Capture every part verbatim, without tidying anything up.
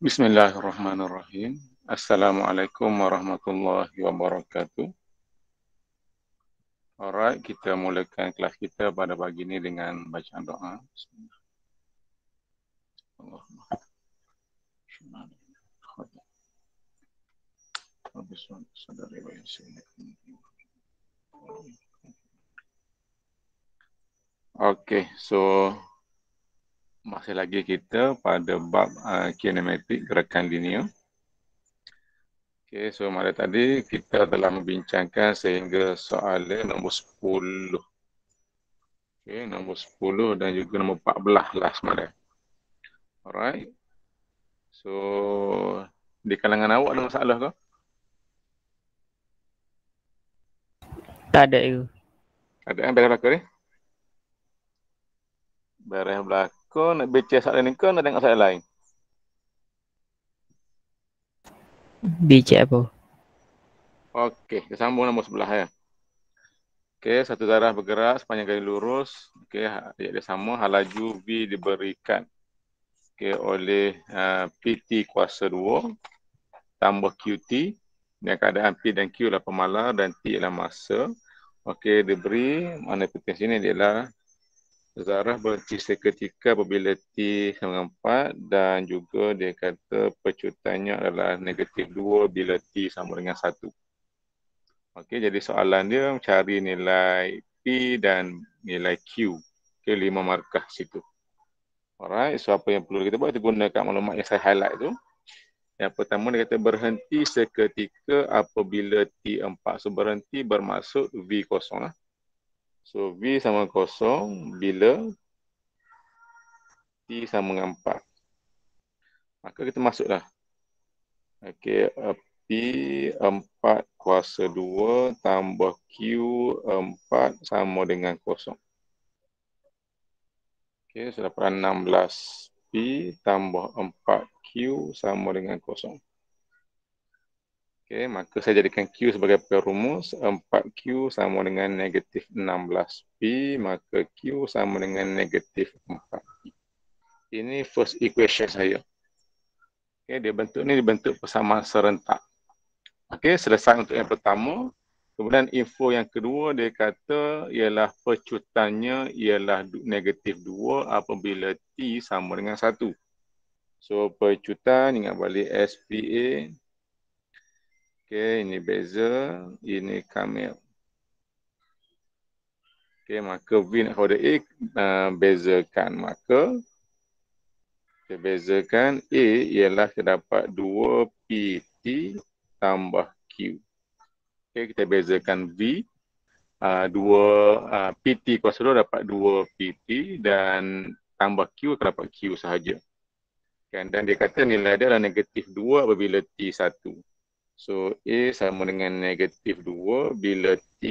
Bismillahirrahmanirrahim. Assalamualaikum warahmatullahi wabarakatuh. Alright, kita mulakan kelas kita pada pagi ini dengan bacaan doa. Okey, so masih lagi kita pada bab uh, kinematik gerakan linear. Okey, so pada tadi kita telah membincangkan sehingga soalan nombor sepuluh. Okey, nombor sepuluh dan juga nombor empat belas lah sebenarnya. Alright. So, di kalangan awak ada masalah ke? Tak ada ke? Ada yang beres belakang ni? Beres belakang, nak baca soalan ni ke nak tengok soalan lain? Baca apa? Okey, kita sambung nombor sebelah ya. Okey, satu darah bergerak sepanjang garis lurus. Okey, ayat dia sama, halaju V diberikan okey, oleh uh, P T kuasa dua tambah Q T. Dengan keadaan P dan Q adalah pemalar dan T adalah masa. Okey, diberi, mana potensi ini adalah zarah berhenti seketika apabila T sama dengan empat dan juga dia kata pecutannya adalah negatif dua bila T sama dengan satu. Okey, jadi soalan dia mencari nilai P dan nilai Q. Okey, lima markah situ. Alright, so apa yang perlu kita buat? Kita gunakan maklumat yang saya highlight tu. Yang pertama dia kata berhenti seketika apabila T empat. So berhenti bermaksud V kosong lah. So V sama kosong bila T sama dengan empat. Maka kita masuklah. Okey, P empat kuasa dua tambah Q empat sama dengan kosong. Okey, sudah pada enam belas P tambah empat Q sama dengan kosong. Okey, maka saya jadikan Q sebagai perumus. empat Q sama dengan negatif enam belas P, maka Q sama dengan negatif empat P. Ini first equation saya. Okey, dia bentuk ni dibentuk persamaan serentak. Okey, selesai untuk yang pertama. Kemudian info yang kedua dia kata ialah pecutannya ialah negatif dua apabila T sama dengan satu. So pecutan ingat balik S P A. Okey, ini beza, ini Kamil. Okey, maka V nak kepada A uh, bezakan, maka kita bezakan A ialah terdapat dua P T tambah Q. Okey, kita bezakan V. Uh, dua uh, P T kuasa dua dapat dua P T dan tambah Q akan dapat Q sahaja. Kan? Dan dia kata nilai dia adalah negatif dua apabila T satu. So A sama dengan negatif dua bila T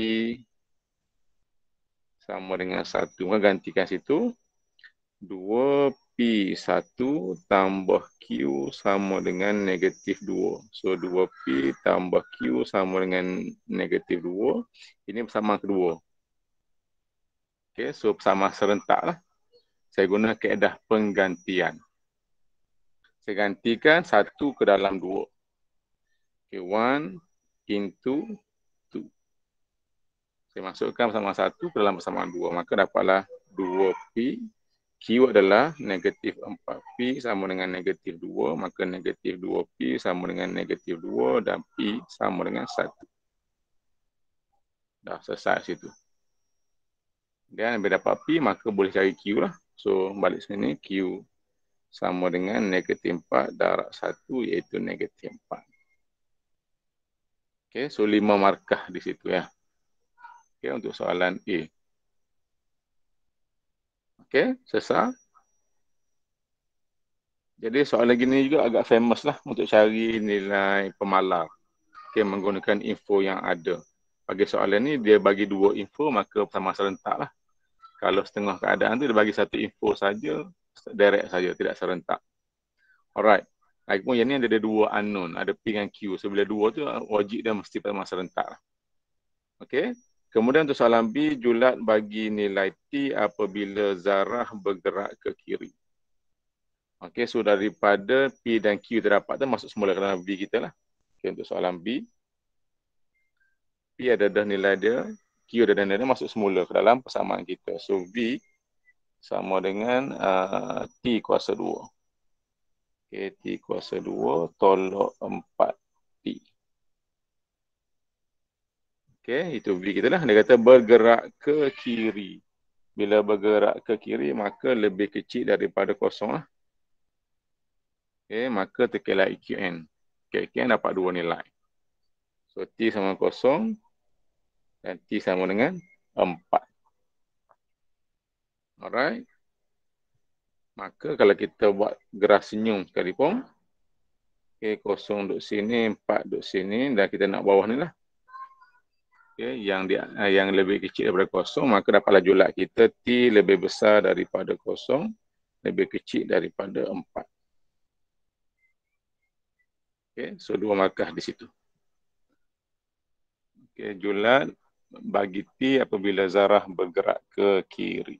sama dengan satu. Maka gantikan situ. dua P satu tambah Q sama dengan negatif dua. So dua P tambah Q sama dengan negatif dua. Ini persamaan kedua. Okay, so persamaan serentak lah. Saya guna kaedah penggantian. Saya gantikan satu ke dalam dua. Okay, one into two. Saya masukkan persamaan satu ke dalam persamaan dua. Maka dapatlah dua P. Q adalah negatif empat P sama dengan negatif dua. Maka negatif dua P sama dengan negatif dua dan P sama dengan satu. Dah selesai situ. Dan bila dapat P, maka boleh cari Q lah. So, balik sini, Q sama dengan negatif empat darab satu iaitu negatif empat. Okay, so lima markah di situ ya. Okay, untuk soalan A. Okay, selesai. Jadi soalan gini juga agak famous lah untuk cari nilai pemalar. Okay, menggunakan info yang ada. Bagi soalan ni, dia bagi dua info, maka sama serentak lah. Kalau setengah keadaan tu, dia bagi satu info saja, direct saja, tidak serentak. Alright. Lagipun yang ni ada dua unknown, ada P dan Q. So, bila dua tu, wajib dia mesti pada masa serentak lah. Okay. Kemudian untuk soalan B, julat bagi nilai T apabila zarah bergerak ke kiri. Okey, so daripada P dan Q terdapat tu masuk semula ke dalam V kita lah. Okey, untuk soalan B. P ada dah nilai dia, Q ada dah nilai dia, masuk semula ke dalam persamaan kita. So V sama dengan uh, T kuasa dua. Okey, T kuasa dua tolak empat T. Okey, itu V kita lah. Dia kata bergerak ke kiri. Bila bergerak ke kiri, maka lebih kecil daripada kosong lah. Okey, maka tekilah E Q N. Okay, E Q N dapat dua nilai. So, T sama kosong dan T sama dengan empat. Alright. Maka kalau kita buat graf senyum sekalipun, okay, kosong duduk sini, empat duduk sini, dan kita nak bawah ni lah. Okay, yang, dia, yang lebih kecil daripada kosong, maka dapatlah julat kita T lebih besar daripada kosong, lebih kecil daripada empat. Okay, so dua markah di situ. Okay, julat bagi T apabila zarah bergerak ke kiri.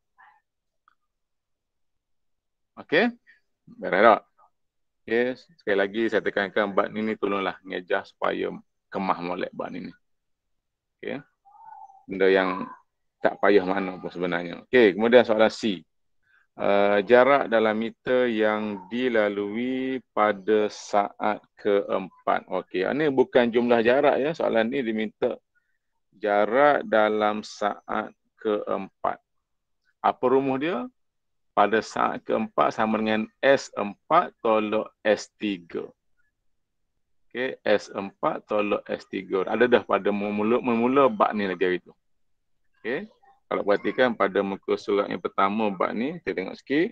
Okey, beres tak? Okey, sekali lagi saya tekankan bab ni, ni tolonglah ngejah supaya kemah molek bab ni. Okey. Benda yang tak payah mana pun sebenarnya. Okey, kemudian soalan C. Uh, jarak dalam meter yang dilalui pada saat keempat. Okey, ini bukan jumlah jarak ya. Soalan ni diminta jarak dalam saat keempat. Apa rumus dia? Pada saat keempat sama dengan S empat tolak S tiga. Okey, S empat tolak S tiga. Ada dah pada memula, memula bab ni lagi hari tu. Okey, kalau perhatikan pada muka surat yang pertama bab ni, kita tengok sikit.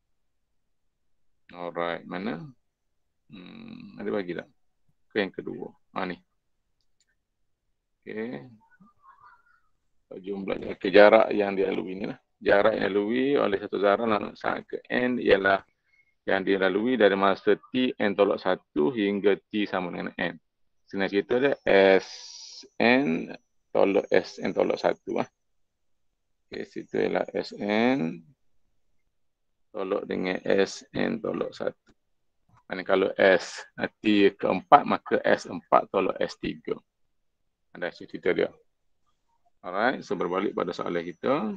Alright, mana? Hmm, ada bagi tak? Ke yang kedua. Ha ni. Okey. Jumlah okay, jarak yang dilalui ni lah. Jarak yang dilalui oleh satu zarah dalam saat ke N ialah yang dilalui dari masa T N tolak satu hingga T sama dengan N. Senang cerita dia S N tolak S N tolak satu. Lah. Okay, situ ialah S N tolak dengan S N tolak satu. Dan kalau S T keempat, maka S empat tolak S tiga. Ada cerita dia. Alright, so berbalik pada soalan kita.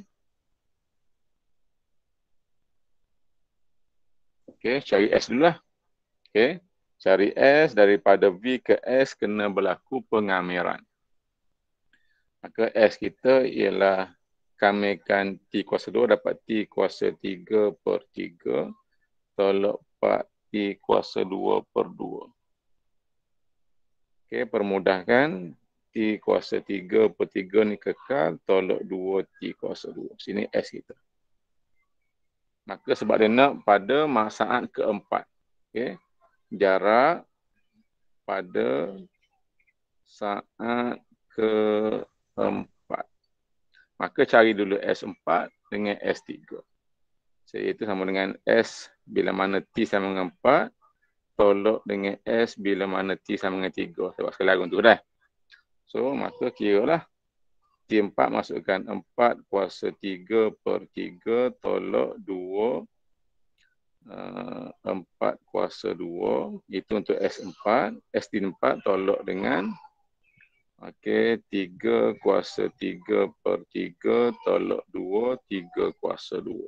Okay, cari S dulu lah. Okay, cari S daripada V ke S kena berlaku pengamiran. Maka S kita ialah kamikan T kuasa dua dapat T kuasa tiga per tiga tolak empat T kuasa dua per dua. Okay, permudahkan T kuasa tiga per tiga ni kekal tolak dua T kuasa dua. Sini S kita. Maka sebab dia nak pada saat keempat. Okay. Jarak pada saat keempat. Maka cari dulu S empat dengan S tiga. So, itu sama dengan S bila mana T sama dengan empat. Tolak dengan S bila mana T sama dengan tiga. Saya buat sekali lagi untuk dah. So, maka kira lah. T empat masukkan empat kuasa tiga per tiga tolak dua. Uh, empat kuasa dua. Itu untuk S empat. S T empat tolak dengan okey, tiga kuasa tiga per tiga tolak dua. tiga kuasa dua.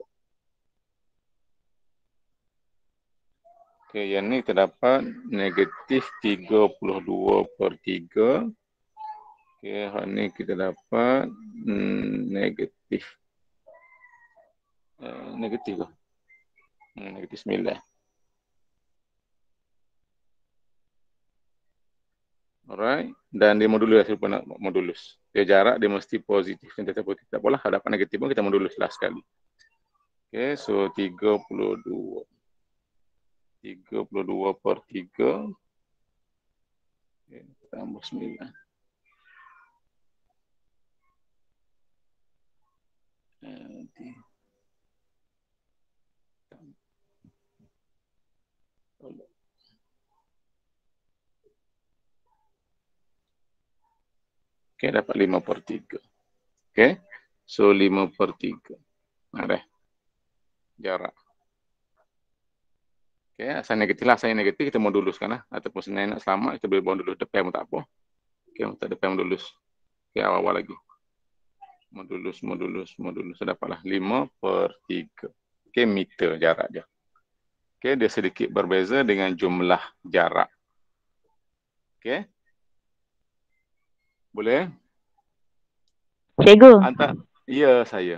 Okey, yang ni terdapat negatif tiga puluh dua per tiga. Okey, hal ni kita dapat hmm, negatif. Uh, negatif lah. Hmm, negatif sembilan. Alright. Dan dia modulus, saya lupa nak modulus. Dia jarak, dia mesti positif. Yang tetap positif. Tak apalah, hadapan negatif pun kita modulus lah sekali. Okay, so tiga puluh dua. tiga puluh dua per tiga. Okay, tambah sembilan. Okay, dapat lima per tiga. Okay, so lima per tiga. Ada jarak. Okey, asal negatif lah, asal negatif kita moduluskan lah. Ataupun senang nak selamat, kita boleh modulus depan pun tak apa. Okey, tak depan modulus. Okey, awal-awal lagi. Modulus, modulus, modulus. So, dapatlah lima per tiga. Okey, meter jarak dia. Okey, dia sedikit berbeza dengan jumlah jarak. Okey. Boleh? Cikgu. Antar, ya saya.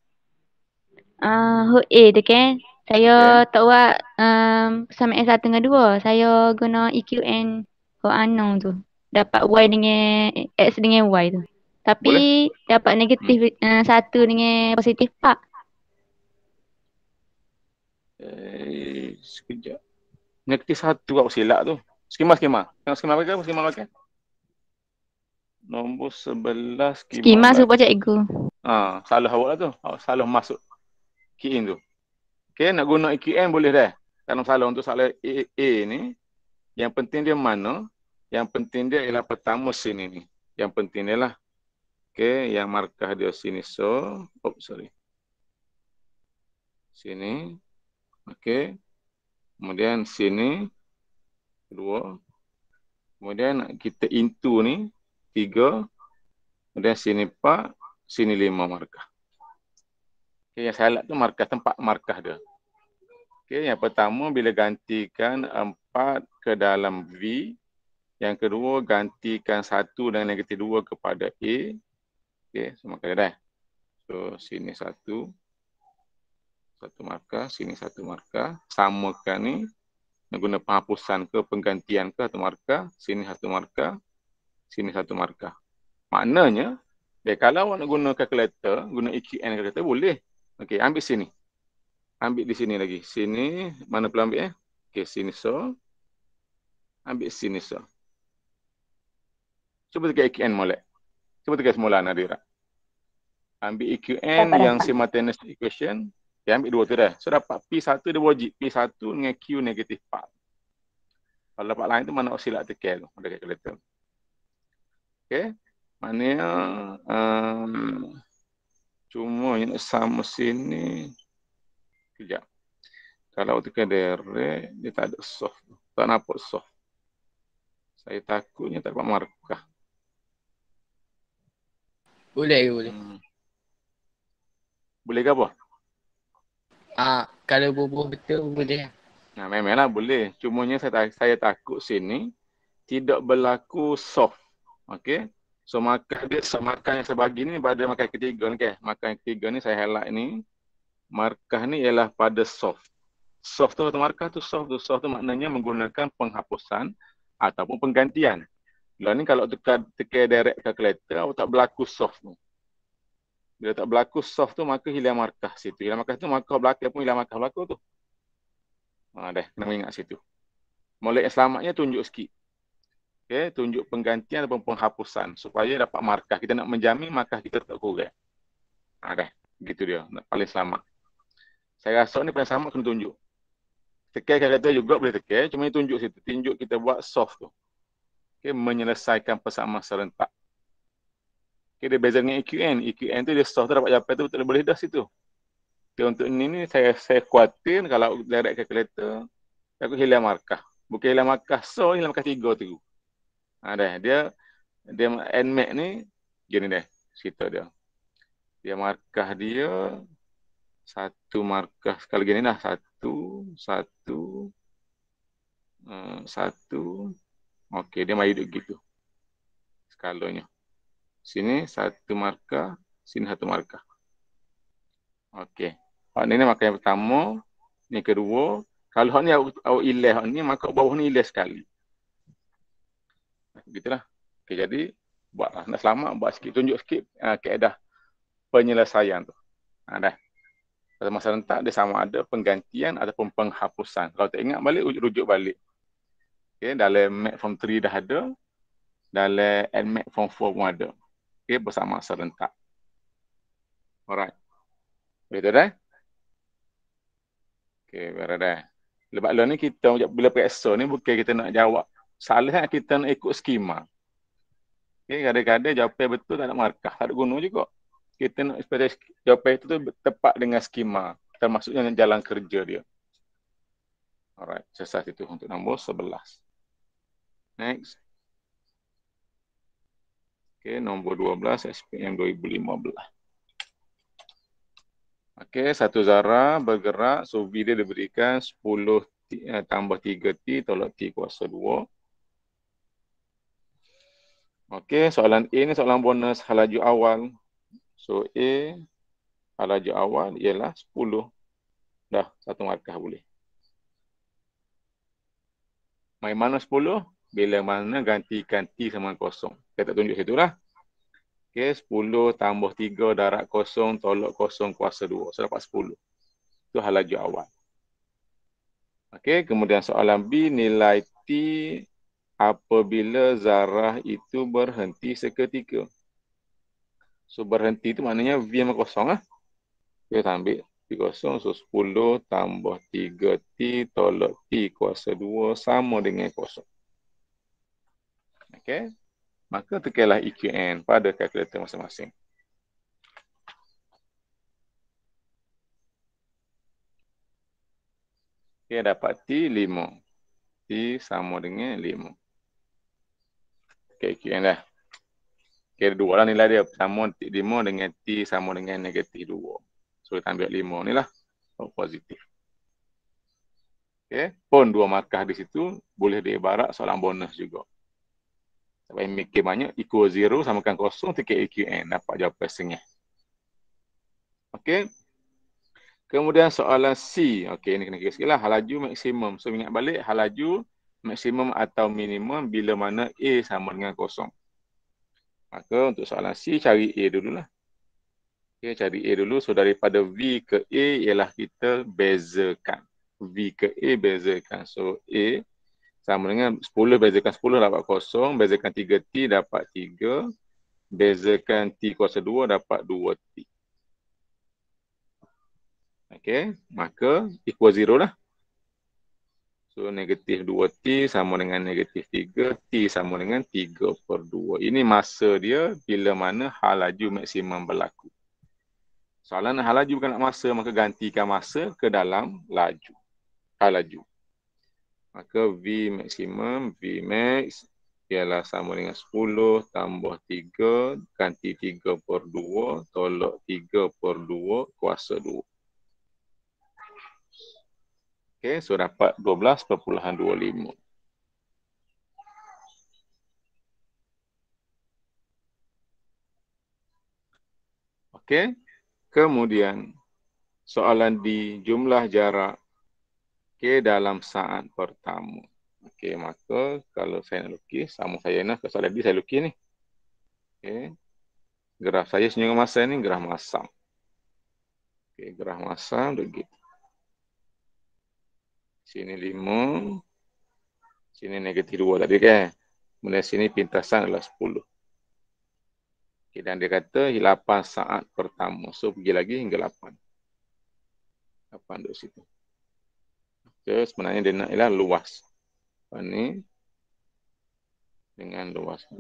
Uh, hut A tu kan. Saya Okey. tak buat um, sama S satu dengan dua. Saya guna E Q N hut unknown tu. Dapat Y dengan X dengan Y tu. Tapi Boleh? dapat Hmm. negatif uh, satu dengan positif pak. Eh, sekejap. Negatif satu aku silap tu. Skema-skema. Tengok skema apa? Skema apa? Nombor sebelas skema. Skema super cikgu. Ha, salah awak lah tu. Awak salah masuk key in tu. Okey, nak guna E Q N boleh dah. Kalau salah untuk salah A, A ni, yang penting dia mana? Yang penting dia ialah pertama sini ni. Yang penting dia lah. Okey, yang markah dia sini. So, oh sorry. Sini. Okey. Kemudian sini. Kedua. Kemudian kita into ni. Tiga. Kemudian sini empat. Sini lima markah. Okey, yang salah tu markah tempat markah dia. Okey, yang pertama bila gantikan empat ke dalam V. Yang kedua gantikan satu dan negatif dua kepada A. Okey, semua kali dah. So, sini satu. Satu markah, sini satu markah. Samakan ni. Nak guna penghapusan ke penggantian ke satu markah. Sini satu markah. Sini satu markah. Maknanya, dia kalau awak nak guna kalkulator, guna E Q N kalkulator, boleh. Okey, ambil sini. Ambil di sini lagi. Sini, mana pula ambil eh? Okey, sini so. Ambil sini so. Cuba tekan E Q N molek. Cuba tekan semula Nadira. Ambil E Q N Dapat, yang dapat. simultaneous equation. Okay, ambil dua tu dah. So dapat P satu dia wajib. P satu dengan Q negatif empat. Kalau dapat lain tu mana osilat tekan tu. Ada kalkulator. Okay. Maknanya um, cuma yang sama sini. Kejap. Kalau tekan direct, dia tak ada soft. Tak nampak soft. Saya takutnya tak dapat markah. Boleh ke boleh? Hmm. Boleh ke apa? Ah, kalau bubuh betul boleh. Nah, memanglah boleh. Cumanya saya, saya takut sini tidak berlaku soft. Okey. So markah dia markah yang saya bagi ni pada markah ketiga ni ke. Markah yang ketiga ni saya highlight ni. Markah ni ialah pada soft. Soft tu atau markah tu soft tu. Soft tu maknanya menggunakan penghapusan ataupun penggantian. Lah ni kalau tekan tekan direct calculator awak tak berlaku soft tu. Bila tak berlaku soft tu maka hilang markah situ. Hilang markah tu markah belakang pun hilang markah belakang tu. Ha dah kena ingat situ. Molek yang selamatnya tunjuk sikit. Okey, tunjuk penggantian ataupun penghapusan supaya dapat markah. Kita nak menjamin markah kita tak kurang. Ha dah, gitu dia. Paling selamat. Saya rasa ni paling selamat kena tunjuk. Tekan kata juga boleh tekan, cuma tunjuk situ. Tunjuk kita buat soft tu. Okey, menyelesaikan persamaan serentak. Okey, dia beza dengan E Q N. E Q N tu dia soft tu dapat jawapan tu betul boleh dah situ. Okay, untuk ini ni saya saya khawatir kalau direct calculator aku hilang markah. Bukan hilang markah so, hilang markah tiga tu. Ha dah, dia dia N M A C ni gini dah, cerita dia. Dia markah dia satu markah sekali gini dah, satu, satu, uh, satu. Okey, dia mari duduk gitu. Skalanya. Sini satu markah, sini satu markah. Okey. Hak ni markah yang pertama, ni kedua. Kalau hak ni awak, awak ilah hak ni, maka bawah ni ilah sekali. Begitulah. Okey, jadi buatlah. Nak selamat, buat sikit. Tunjuk sikit uh, keadaan penyelesaian tu. Ha, dah. Pada masa rentak, dia sama ada penggantian ataupun penghapusan. Kalau tak ingat balik, rujuk balik. Okey, dalam M A C Form tiga dah ada. Dalam N M A C Form empat pun ada. Okey, bersama serentak. Alright. Betul dah? Okey, betul dah. Lepas ni kita bila periksa ni bukan kita nak jawab. Salah kita nak ikut skema. Okay, kadang-kadang jawapan betul tak ada markah, tak ada guna juga. Kita nak supaya jawapan itu tu tepat dengan skema, termasuknya jalan kerja dia. Alright, selesai itu untuk nombor sebelas. Next. Okey, nombor dua belas S P M dua ribu lima belas. Okey, satu zarah bergerak, so V dia diberikan sepuluh T, eh, tambah tiga T tolak T kuasa dua. Okey, soalan A ni soalan bonus halaju awal. So A, halaju awal ialah sepuluh. Dah, satu markah boleh. Main mana sepuluh? Bila mana gantikan T sama kosong. Saya tak tunjuk situ lah. Okey, sepuluh tambah tiga darab kosong tolak kosong kuasa dua. So dapat sepuluh. Itu halaju awal. Okey, kemudian soalan B, nilai T apabila zarah itu berhenti seketika. So berhenti itu maknanya V sama kosong lah. Kita ambil T kosong, so sepuluh tambah tiga T tolak T kuasa dua sama dengan kosong. Okey, maka tekanlah E Q N pada kalkulator masing-masing. Okey, dapat T lima. T sama dengan lima. Okey, E Q N dah. Okey, dua lah nilai dia. Sama lima dengan T sama dengan negatif dua. So, kita ambil lima ni lah. Oh, positif. Okey, pun dua markah di situ. Boleh diibarat soalan bonus juga. Sebab yang mikir banyak, equal zero samakan kosong, tekan E Q N. Dapat jawapan setengah. Okey. Kemudian soalan C. Okey, ini kena kira sikit lah. Halaju maksimum. So, ingat balik, halaju maksimum atau minimum bila mana A sama dengan kosong. Maka untuk soalan C, cari A dululah. Okey, cari A dulu. So, daripada V ke A ialah kita bezakan. V ke A bezakan. So, A sama dengan sepuluh bezakan sepuluh dapat kosong. Bezakan tiga T dapat tiga. Bezakan T kuasa dua dapat dua T. Okey, maka equal zero lah. So, negatif dua T sama dengan negatif tiga. T sama dengan tiga per dua. Ini masa dia bila mana halaju maksimum berlaku. Soalan halaju bukan nak masa, maka gantikan masa ke dalam laju. Halaju. Maka V maksimum, V max ialah sama dengan sepuluh tambah tiga, ganti tiga per dua, tolak tiga per dua, kuasa dua. Okey, so dapat dua belas perpuluhan dua lima. Okey, kemudian soalan D, jumlah jarak okey dalam saat pertama. Okey, maka kalau saya nak lukis, sama saya nak ke soalan D, saya lukis ni. Okey, graf saya senyum masa ni, graf masam. Okey, graf masam begitu. Sini lima. Sini negatif dua tadi kan. Kemudian sini pintasan adalah sepuluh. Okay, dan dia kata lapan saat pertama. So, pergi lagi hingga lapan. lapan duduk situ. Okay, sebenarnya dia nak ialah luas. Ini dengan luas.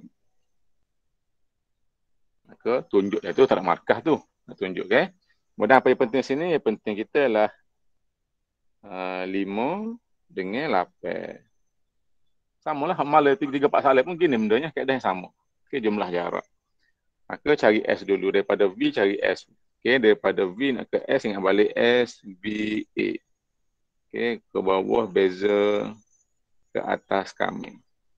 Maka tunjuk dia tu tak ada markah tu. Tunjuk kan. Kemudian apa yang penting sini? Yang penting kita adalah uh, lima dengan lapan. Sama lah. Malah tiga tiga empat salib pun gini bendanya. Keadaan yang sama. Okay, jumlah jarak. Maka cari S dulu. Daripada V cari S. Okay, daripada V nak ke S, ingat balik S, B, A. Okay, ke bawah beza, ke atas kami.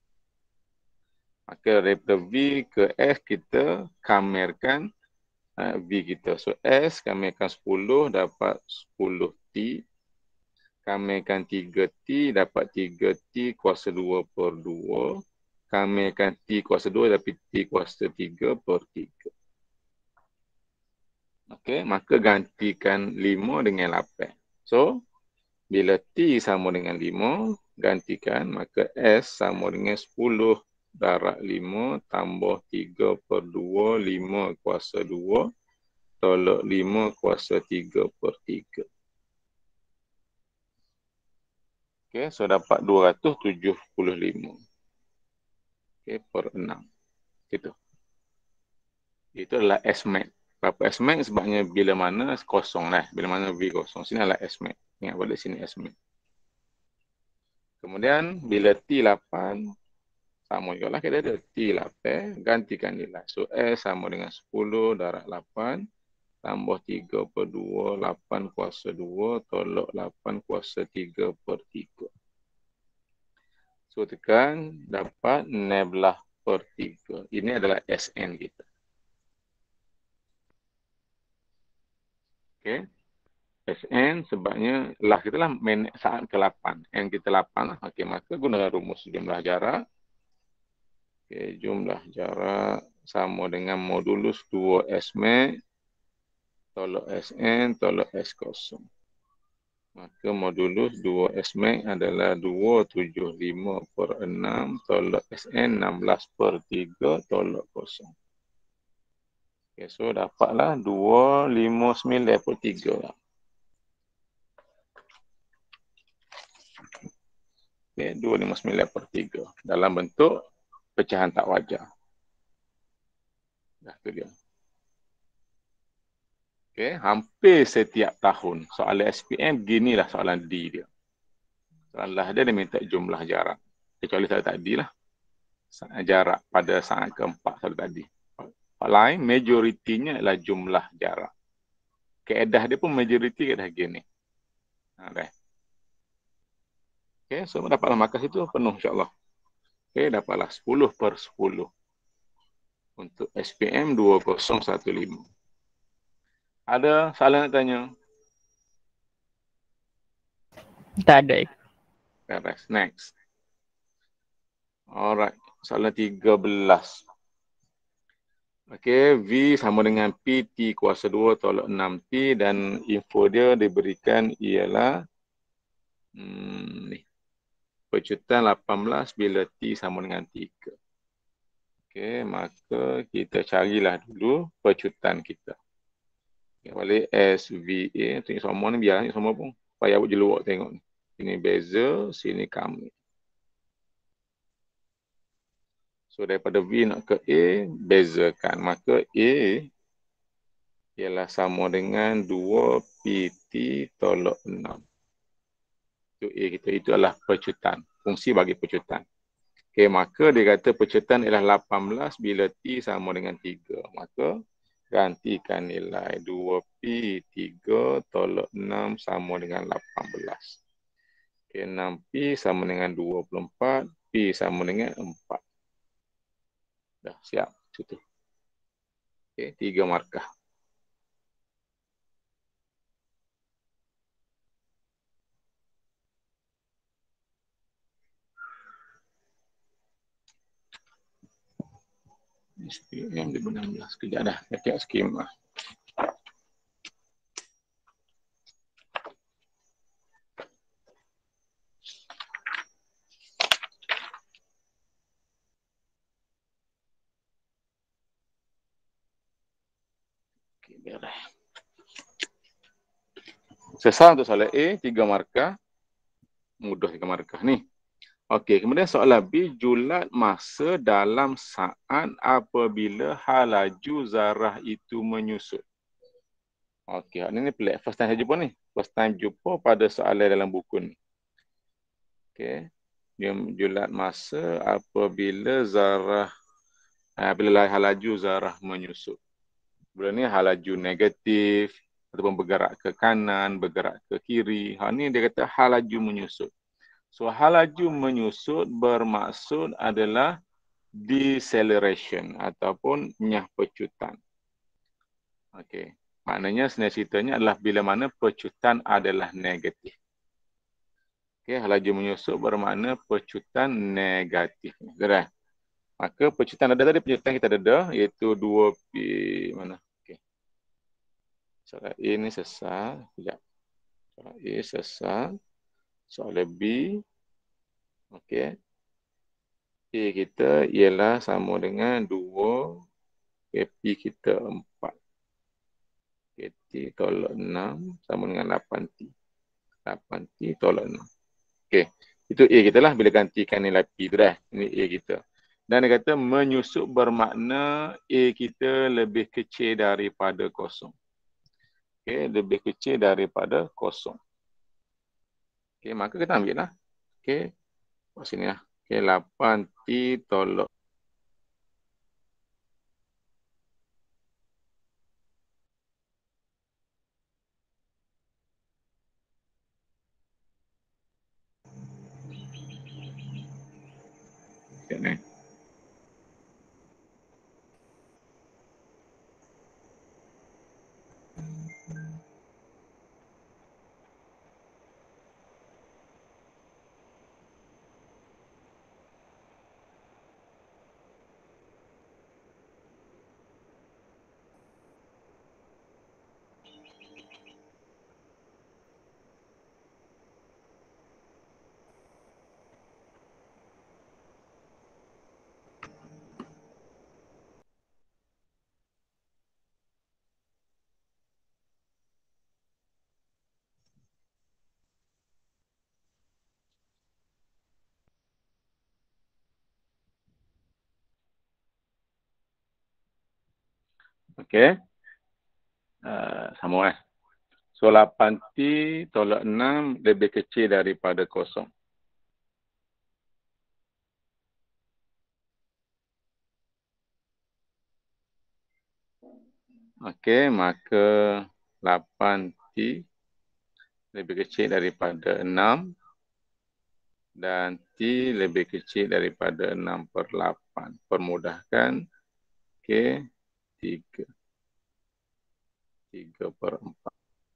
Maka daripada V ke S kita kamerkan uh, V kita. So S kamerkan sepuluh dapat sepuluh T. Kamerkan tiga T dapat tiga T kuasa dua per dua. Kamerkan T kuasa dua dapat T kuasa tiga per tiga. Okey, maka gantikan lima dengan lapan. So, bila T sama dengan lima, gantikan, maka S sama dengan sepuluh darab lima tambah tiga per dua, lima kuasa dua, tolak lima kuasa tiga per tiga. Okey, so dapat dua ratus tujuh puluh lima. Okey, per enam. Itu. Itu adalah S-max. Berapa S-max? Sebabnya bila mana kosong lah. Bila mana V kosong. Sini adalah S-max. Ingat balik sini S-max. Kemudian bila T lapan, sama juga lah kita ada T lapan, gantikan nilai. So S sama dengan sepuluh darab lapan, tambah tiga per dua, lapan kuasa dua, tolak lapan kuasa tiga per tiga. So tekan, dapat enam belas per tiga. Ini adalah S N kita. Okay. S N sebabnya lah kita lah minit saat ke lapan. N kita lapan lah. Okey, maka gunakan rumus jumlah jarak. Okey, jumlah jarak sama dengan modulus dua S max tolak S N tolak S kosong. Maka modulus dua S max adalah dua ratus tujuh puluh lima per enam tolak S N enam belas per tiga tolak kosong. Okay, so dapatlah dua ratus lima puluh sembilan per tiga. Okay, dua ratus lima puluh sembilan per tiga dalam bentuk pecahan tak wajar. Dah tu dia. Okay, hampir setiap tahun soalan S P M ginilah soalan D dia. Soalan dia dia minta jumlah jarak. Kecuali soalan tadi lah. Jarak pada saat keempat soalan tadi. Soalan lain majoritinya adalah jumlah jarak. Keedah dia pun majoriti keedah gini. Ha, dah. Okay, so dapatlah markah itu penuh insyaAllah. Okay, dapatlah sepuluh per sepuluh. Untuk S P M dua kosong satu lima. Ada soalan nak tanya? Tak ada. Beres. Next. Alright. Soalan tiga belas. Okey, V sama dengan P T kuasa dua tolak enam T dan info dia diberikan ialah hmm, ni, pecutan lapan belas bila T sama dengan tiga. Okey, maka kita carilah dulu pecutan kita. Okay, balik S V A. Tengok semua ni biar ni semua pun. Supaya awak jeluak tengok ni. Sini beza, sini kami. So daripada V nak ke A, bezakan. Maka A ialah sama dengan dua P T tolak enam. Itu A kita. Itu adalah pecutan. Fungsi bagi pecutan. Okey, maka dia kata pecutan ialah lapan belas bila T sama dengan tiga. Maka gantikan nilai dua P tiga tolak enam sama dengan lapan belas. Okey, enam P sama dengan dua puluh empat. P sama dengan empat. Dah siap. Situ. Okey, tiga markah. S P M dua ribu enam belas. Kejap dah. Kejap skema. Okey, beres. Selesai untuk soalan A, tiga markah. Mudah tiga markah ni. Okey, kemudian soalan B, julat masa dalam saat apabila halaju zarah itu menyusut. Okey, ini ni pelik. First time saya jumpa ni. First time jumpa pada soalan dalam buku ni. Okey. Dia julat masa apabila zarah, apabila halaju zarah menyusut. Bila ni halaju negatif, ataupun bergerak ke kanan, bergerak ke kiri. Ha, ni dia kata halaju menyusut. So, halaju menyusut bermaksud adalah deceleration ataupun nyah pecutan. Okey. Maknanya sebenarnya ceritanya adalah bila mana pecutan adalah negatif. Okey, halaju menyusut bermakna pecutan negatif. Betul? Maka pecutan ada tadi, pecutan kita ada iaitu dua P mana? Okey. Soalan A ni sesat. Sekejap. Soalan A sesat. Soalan B. Okey. A kita ialah sama dengan dua. Okay, P kita empat. Okay, T tolak enam sama dengan lapan T. lapan T tolak enam. Okey. Itu A kita lah bila gantikan nilai P tu dah. Ini A kita. Dan dia kata menyusut bermakna A kita lebih kecil daripada kosong. Okey, lebih kecil daripada kosong. Okey, maka kita ambil lah. Okey, Kat sini lah. Okey, lapan T tolak. Okey, ni. Okey. Uh, sama eh. So, lapan T tolak enam lebih kecil daripada kosong. Okey, maka lapan T lebih kecil daripada enam dan T lebih kecil daripada enam per lapan. Permudahkan. Okey, tiga. tiga per empat.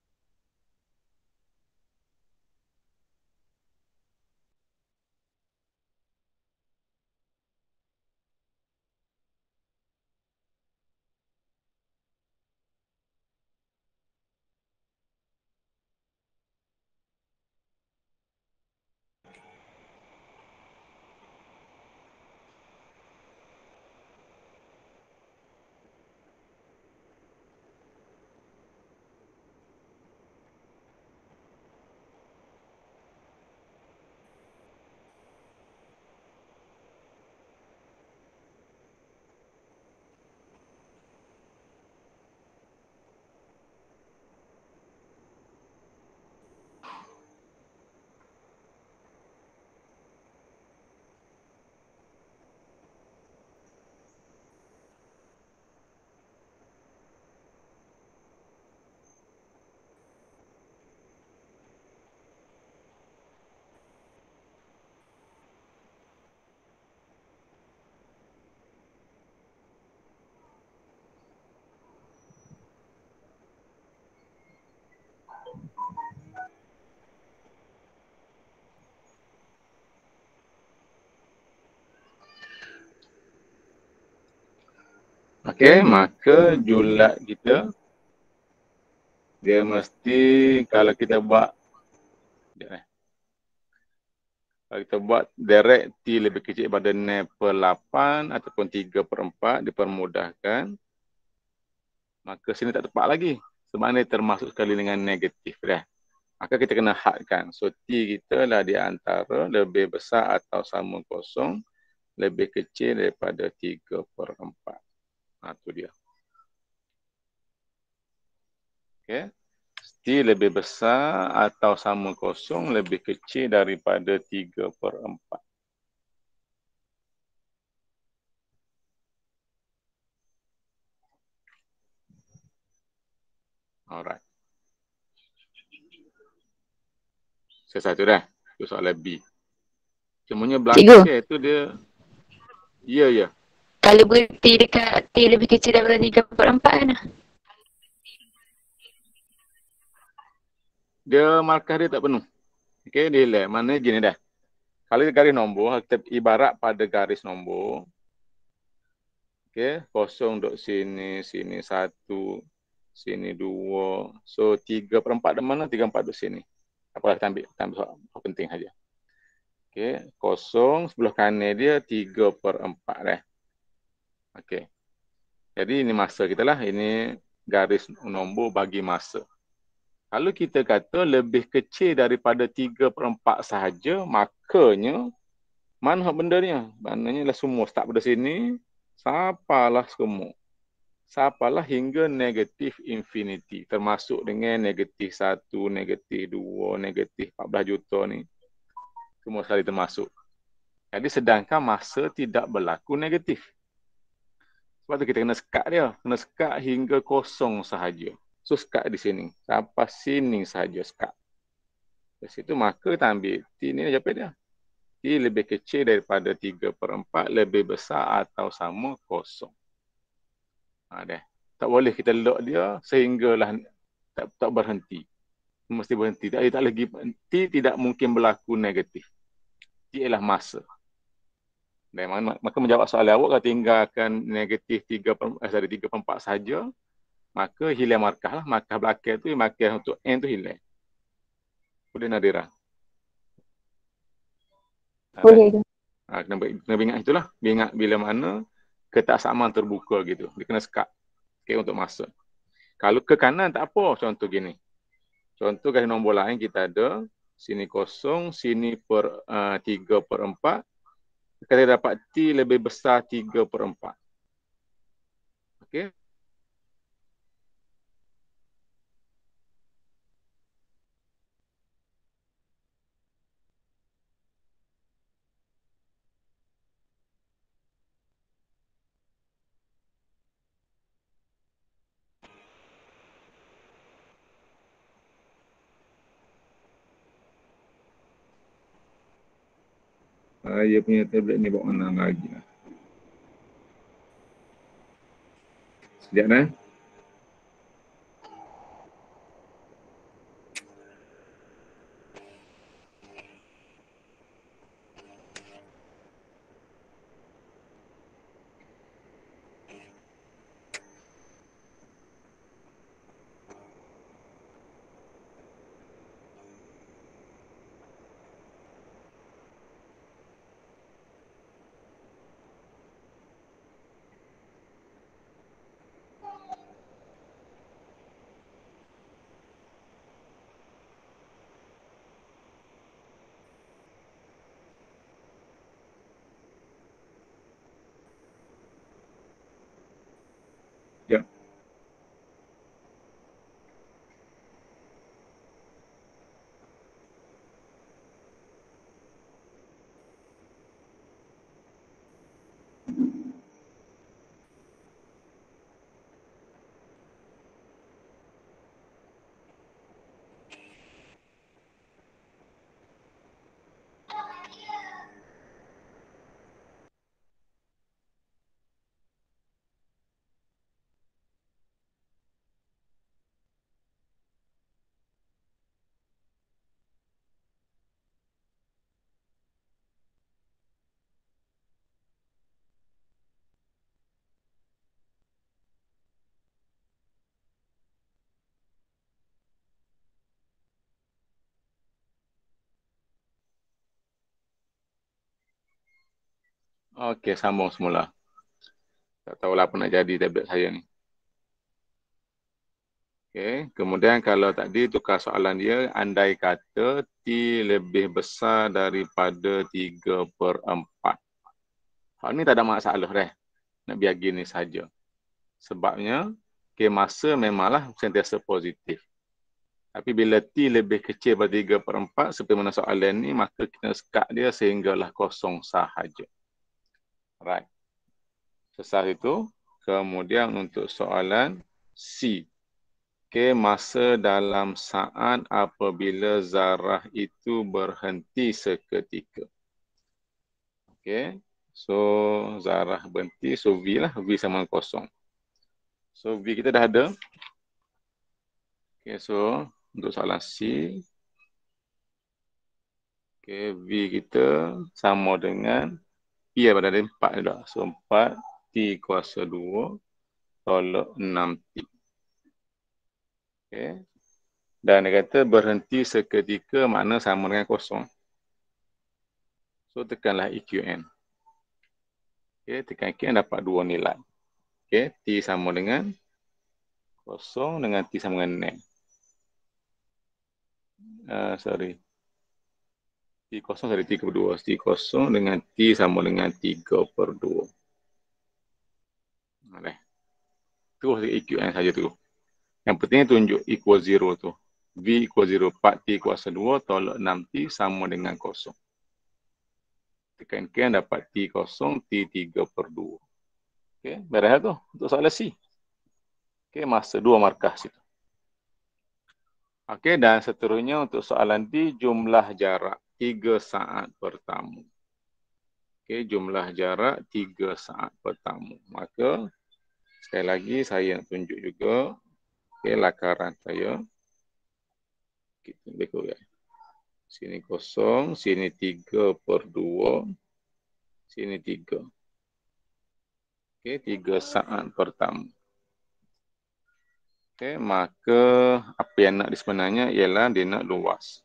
Okey, maka julat kita dia mesti kalau kita buat sekejap eh. Kalau kita buat direct T lebih kecil daripada enam per lapan ataupun tiga per empat dipermudahkan. Maka sini tak tepat lagi. Sebab ni termasuk sekali dengan negatif dah. Maka kita kena hadkan. So T kita lah di antara lebih besar atau sama kosong lebih kecil daripada tiga per empat. Ha, tu dia. Okey. T lebih besar atau sama kosong lebih kecil daripada tiga per empat. Alright. Satu dah. Itu soalan B. Semuanya belakang okay, tu dia. Ya, ya. Kalau berhenti dekat T lebih kecil daripada tiga per empat kan? Dia markah dia tak penuh. Okey, dia hilang. Maknanya gini dah. Kalau garis nombor, kita ibarat pada garis nombor. Okey, kosong duduk sini, sini satu, sini dua. So, tiga per empat di mana? Tiga empat duduk sini. Apalah, kita ambil, kita ambil soal penting saja. Okey, kosong sebelah kanan dia tiga per empat dah. Okey. Jadi, ini masa kita lah. Ini garis nombor bagi masa. Kalau kita kata lebih kecil daripada tiga per empat sahaja, makanya mana benda ni? Maknanya lah semua start pada sini, sampailah semua. Sampailah hingga negatif infinity. Termasuk dengan negatif satu, negatif dua, negatif empat belas juta ni. Semua sekali termasuk. Jadi sedangkan masa tidak berlaku negatif. Sebab tu kita kena sekat dia. Kena sekat hingga kosong sahaja. So sekat di sini. Sampai sini sahaja sekat. Dari situ maka kita ambil T ni apa dia? T lebih kecil daripada tiga per empat, lebih besar atau sama kosong. Ha, dah. Tak boleh kita lock dia sehinggalah tak, tak berhenti. Mesti berhenti. Tak, tak lagi, T tidak mungkin berlaku negatif. T ialah masa. Dan maka menjawab soalan awak, kalau tinggalkan negatif tiga per empat saja, maka hilang markah lah. Markah belakang tu, markah untuk N tu hilang. Boleh Nadira? Boleh tu. Ha, kena, kena ingat itulah. Ingat bila mana ketaksamaan terbuka gitu. Dia kena sekat. Okay, untuk masa. Kalau ke kanan tak apa. Contoh gini. Contoh garis nombor lain kita ada. Sini kosong. Sini per uh, tiga per empat. Kita dapat T lebih besar tiga per empat. Okey. Saya punya tablet ni bawa mana lagi lah. Sekejap eh. Ya. Okey, sambung semula. Tak tahulah apa nak jadi tablet saya ni. Okey, kemudian kalau tadi tukar soalan dia, andai kata T lebih besar daripada tiga per empat. Hal ni tak ada masalah dah. Nak biar gini saja. Sebabnya, okay, masa memanglah sentiasa positif. Tapi bila T lebih kecil daripada tiga per empat, seperti mana soalan ni, maka kita sekat dia sehinggalah kosong sahaja. Right. Selesai itu. Kemudian untuk soalan C. Okay, masa dalam saat apabila zarah itu berhenti seketika. Okay. So, zarah berhenti. So, V lah. V sama kosong. So, V kita dah ada. Okay, so, untuk soalan C. Okay, V kita sama dengan P pada ada empat dah. So, empat T kuasa dua tolak enam T. Okay. Dan dia kata berhenti seketika makna sama dengan kosong. So, tekanlah E Q N. Okay, tekan E Q N dapat dua nilai. Okay, T sama dengan kosong dengan T sama dengan enam. Uh, sorry. T kosong dari tiga per dua. T kosong dengan T sama dengan tiga per dua. Boleh. Terus E Q N saja tu. Yang pentingnya tunjuk equal zero tu. V equal zero. empat T kuasa dua tolak enam T sama dengan kosong. Tekan-tekan dapat T kosong, T tiga per dua. Okey, beres tu untuk soalan C. Okey, masa dua markah situ. Okey, dan seterusnya untuk soalan D, jumlah jarak tiga saat pertamu. Okey, jumlah jarak tiga saat pertamu. Maka, sekali lagi saya nak tunjuk juga, okey, lakaran saya. Kita lebih kurang. Sini kosong, sini tiga per dua, sini tiga. Okey, tiga saat pertama. Okey, maka apa yang nak di sebenarnya ialah dia nak luas.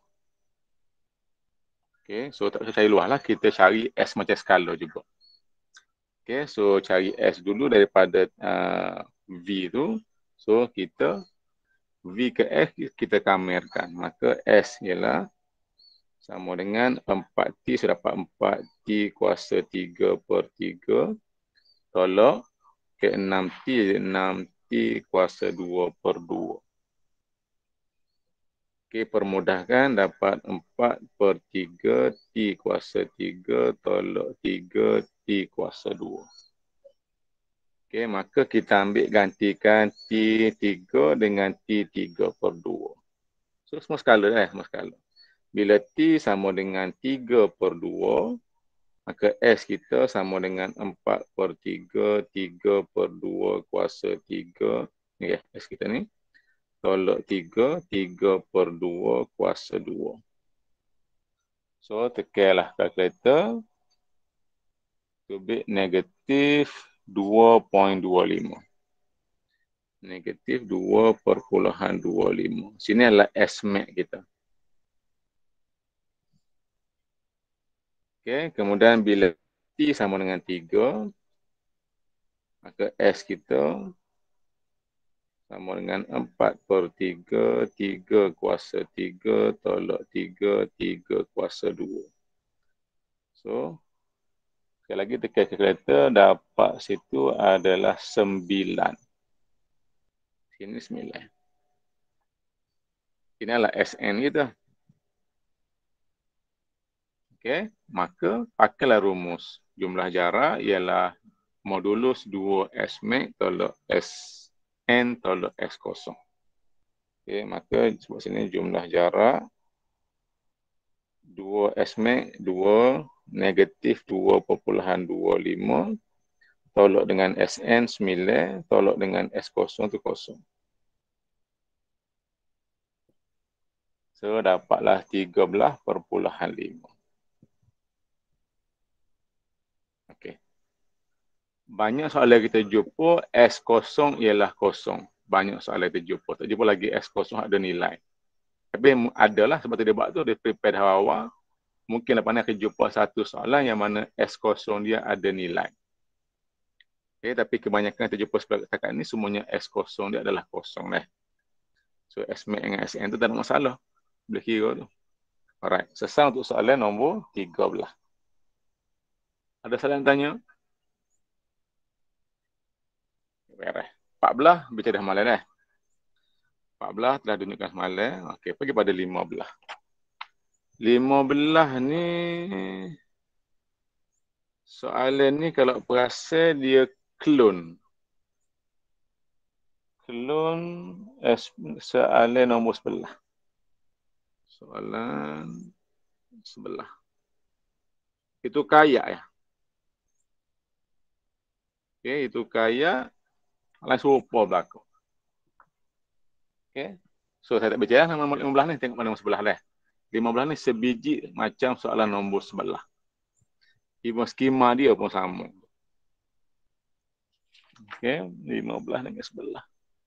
Okey, so tak usah cari luas lah, kita cari S macam skala juga. Okey, so cari S dulu daripada uh, V tu. So kita V ke S kita kamerkan. Maka S ialah sama dengan empat T, saya dapat empat T kuasa tiga per tiga tolak ke enam T, enam T kuasa dua per dua. Okey, permudahkan dapat empat per tiga T kuasa tiga tolak tiga T kuasa dua. Okey, maka kita ambil gantikan T tiga dengan T tiga per dua. So, semua skala eh, semua skala. Bila T sama dengan tiga per dua, maka S kita sama dengan empat per tiga, tiga per dua kuasa tiga. Ni ya, S kita ni. Tolak tiga, tiga per dua kuasa dua. So, tekanlah kalkulator. Kubik negatif dua perpuluhan dua lima. Negatif dua perpuluhan dua lima. Sini adalah S max kita. Okey, kemudian bila T sama dengan tiga, maka S kita sama dengan empat per tiga, tiga kuasa tiga tolak tiga, tiga kuasa dua. So, sekali lagi tekan kalkulator, dapat situ adalah sembilan. Sini sembilan. Ini adalah S N kita. Okey, maka pakailah rumus. Jumlah jarak ialah modulus dua S max tolak S N tolak S kosong. Okey, maka sebut sini jumlah jarak dua S max, dua negatif dua perpuluhan dua lima tolak dengan S N sembilan tolak dengan S kosong tu kosong. So, dapatlah tiga belas perpuluhan lima. Okey. Banyak soalan kita jumpa, S kosong ialah kosong. Banyak soalan kita jumpa. Tak jumpa lagi S kosong ada nilai. Tapi adalah sebab dia buat tu, dia prepare dah awal. Mungkin lepas ni akan jumpa satu soalan yang mana S kosong dia ada nilai. Okay, tapi kebanyakan kita jumpa setakat ni semuanya S kosong dia adalah kosong. Eh. So S max dengan S N tu tak ada masalah. Boleh kira tu. Alright, selesai untuk soalan nombor tiga belas. Ada soalan tanya? Beres. empat belas bicara dah malam eh. empat belas telah tunjukkan semalam. Okey, pergi pada lima belas. lima belas ni soalan ni kalau perasan dia clone. Clone soalan nombor sebelah. Soalan sebelah. Itu kaya ya. Okey, itu kaya langsung serupa berlaku. Okey. So saya tak baca nama lima belas ni, tengok mana nombor sebelah lah. lima belas ni sebiji macam soalan nombor sebelah. Even skema dia pun sama. Okey, lima belas dengan sebelah.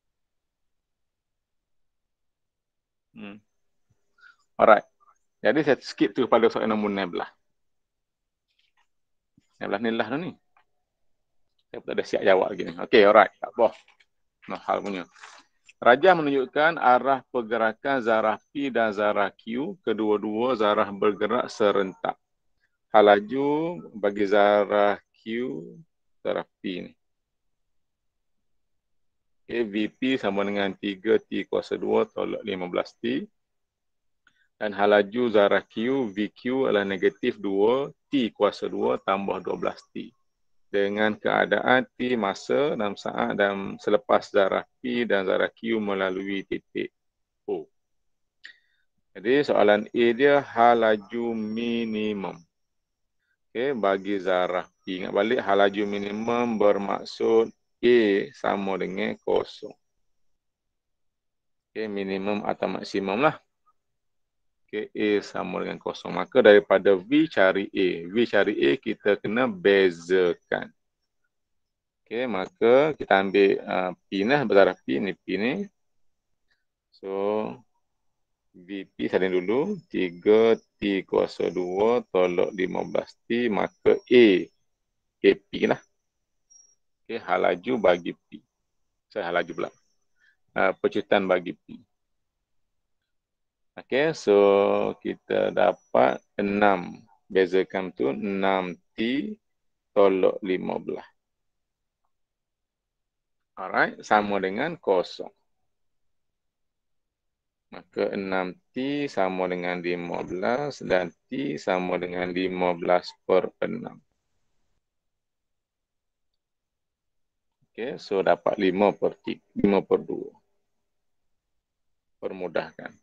Hmm. Alright. Jadi saya skip tu pada soalan nombor enam belas. enam belas ni lah tu ni. Saya pun tak ada siap jawab lagi ni. Okey, alright. Tak apa. Nah, hal punya. Rajah menunjukkan arah pergerakan zarah P dan zarah Q. Kedua-dua zarah bergerak serentak. Hal laju bagi zarah Q, zarah P ni. Okay, V P sama dengan tiga T kuasa dua tolak lima belas T. Dan halaju zarah Q, V Q adalah negatif dua T kuasa dua tambah dua belas T. Dengan keadaan T masa dalam saat dan selepas zarah P dan zarah Q melalui titik O. Jadi soalan A dia halaju minimum. Okay, bagi zarah P. Ingat balik halaju minimum bermaksud A sama dengan kosong. Okay, minimum atau maksimum lah. Okay, A sama dengan kosong. Maka daripada V cari A. V cari A kita kena bezakan. Okay, maka kita ambil uh, P ni, zarah P ni, P ni. So, V P saling dulu. tiga T kuasa dua tolak lima belas T. Maka A. A P lah. Okay, halaju bagi P. Saya halaju pula. Uh, pecutan bagi P. Okay, so kita dapat enam. Bezakan tu enam T tolak lima belas. Alright, sama dengan kosong. Maka enam T sama dengan lima belas dan T sama dengan lima belas per enam. Okay, so dapat lima per tiga, lima per dua. Permudahkan.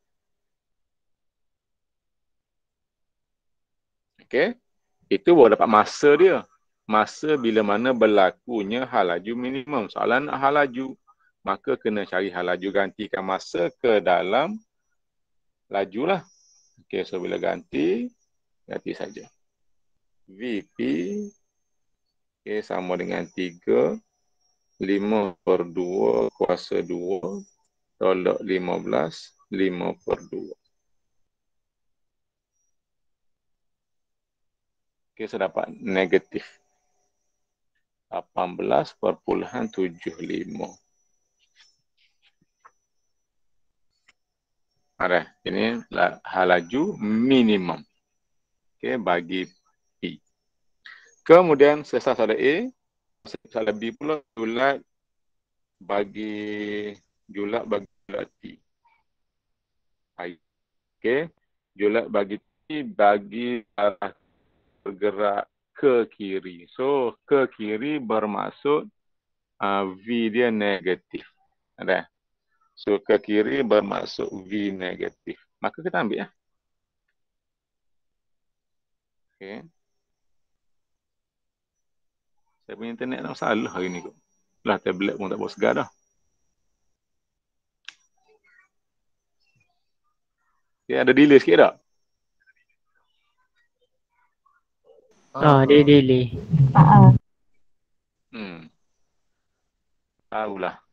Okay, itu baru dapat masa dia. Masa bila mana berlakunya halaju minimum. Soalan nak halaju, maka kena cari halaju, gantikan masa ke dalam laju lah. Okay, so bila ganti, ganti saja. V P okay, sama dengan tiga. lima per dua kuasa dua tolak lima belas, lima per dua. Okay, saya dapat negatif lapan belas perpuluhan tujuh lima. Ada, ini halaju minimum. Okay, bagi P. Kemudian selesai soalan A, soalan B pula julat bagi julat bagi julat T. Okay, julat bagi T bagi arah bergerak ke kiri. So, ke kiri bermaksud uh, V dia negatif. Ada? So, ke kiri bermaksud V negatif. Maka kita ambil ya. Okay. Saya punya internet tak salah hari ni kot. Lah, tablet pun tak bawa segar dah. Okay, ada delay sikit tak? Oh, dia delay. Uh-uh. Hmm. Tahulah.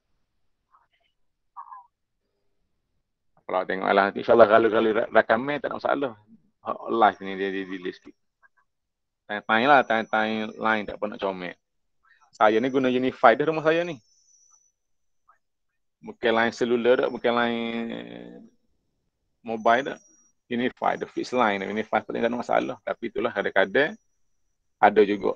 Kalau tengok lah, insyaAllah kalau-kalau rakaman tak ada masalah. Live ni dia delay sikit. Tanya-tanya lah, tanya-tanya line tak pernah comel. Saya ni guna Unified dah rumah saya ni. Bukan line seluler dah, bukan line mobile dah. Unified, the fixed line. Unified tak ada masalah. Tapi itulah kadang-kadang ada juga.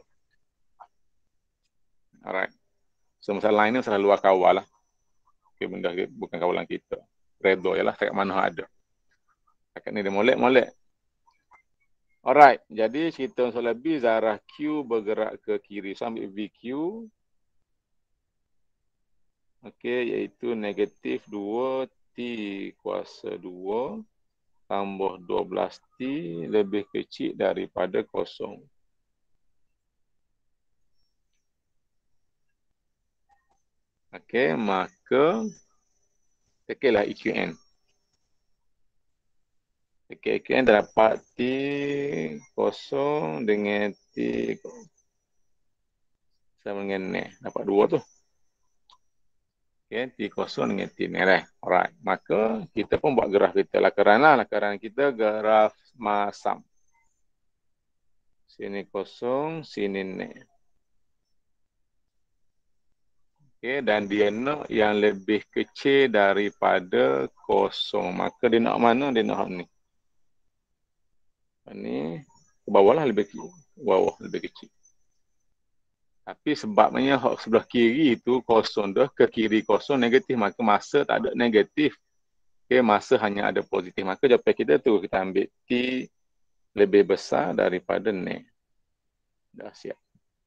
Alright. So masalah line ni masalah luar kawal lah. Okay, benda bukan kawalan kita. Redor je lah, dekat mana ada. Dekat ni dia molek-molek. Alright, jadi kita soalan B, zarah Q bergerak ke kiri. So ambil V Q. Okey, iaitu negatif dua T kuasa dua tambah dua belas T lebih kecil daripada kosong. Okey, maka tekilah E Q N. Okey, E Q N dapat T kosong dengan T sama dengan ni. Dapat dua tu. Okay, T kosong dengan T ni lah. Alright. Maka kita pun buat graf kita. Lakaran lah. Lakaran kita graf masam. Sini kosong, sini ni. Okay, dan dia nak yang lebih kecil daripada kosong. Maka dia nak mana? Dia nak ni. Ni ke bawah lah lebih kecil. Bawah lebih kecil. Tapi sebabnya hak sebelah kiri itu kosong dah, ke kiri kosong negatif, maka masa tak ada negatif. Okay, masa hanya ada positif. Maka jawapan kita tu, kita ambil T lebih besar daripada N. Dah siap.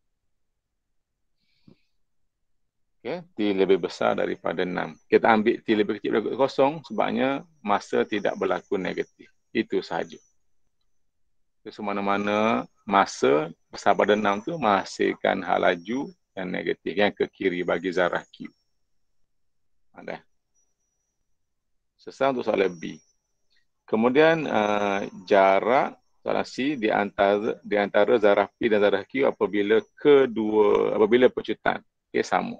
Okay, T lebih besar daripada enam. Kita ambil T lebih kecil daripada kosong sebabnya masa tidak berlaku negatif. Itu sahaja. So, mana-mana masa besar pada enam tu menghasilkan hal laju yang negatif yang ke kiri bagi zarah Q. Ada. Selesai untuk soalan B. Kemudian uh, jarak soalan C di antara di antara zarah P dan zarah Q apabila kedua apabila percutan okay, sama.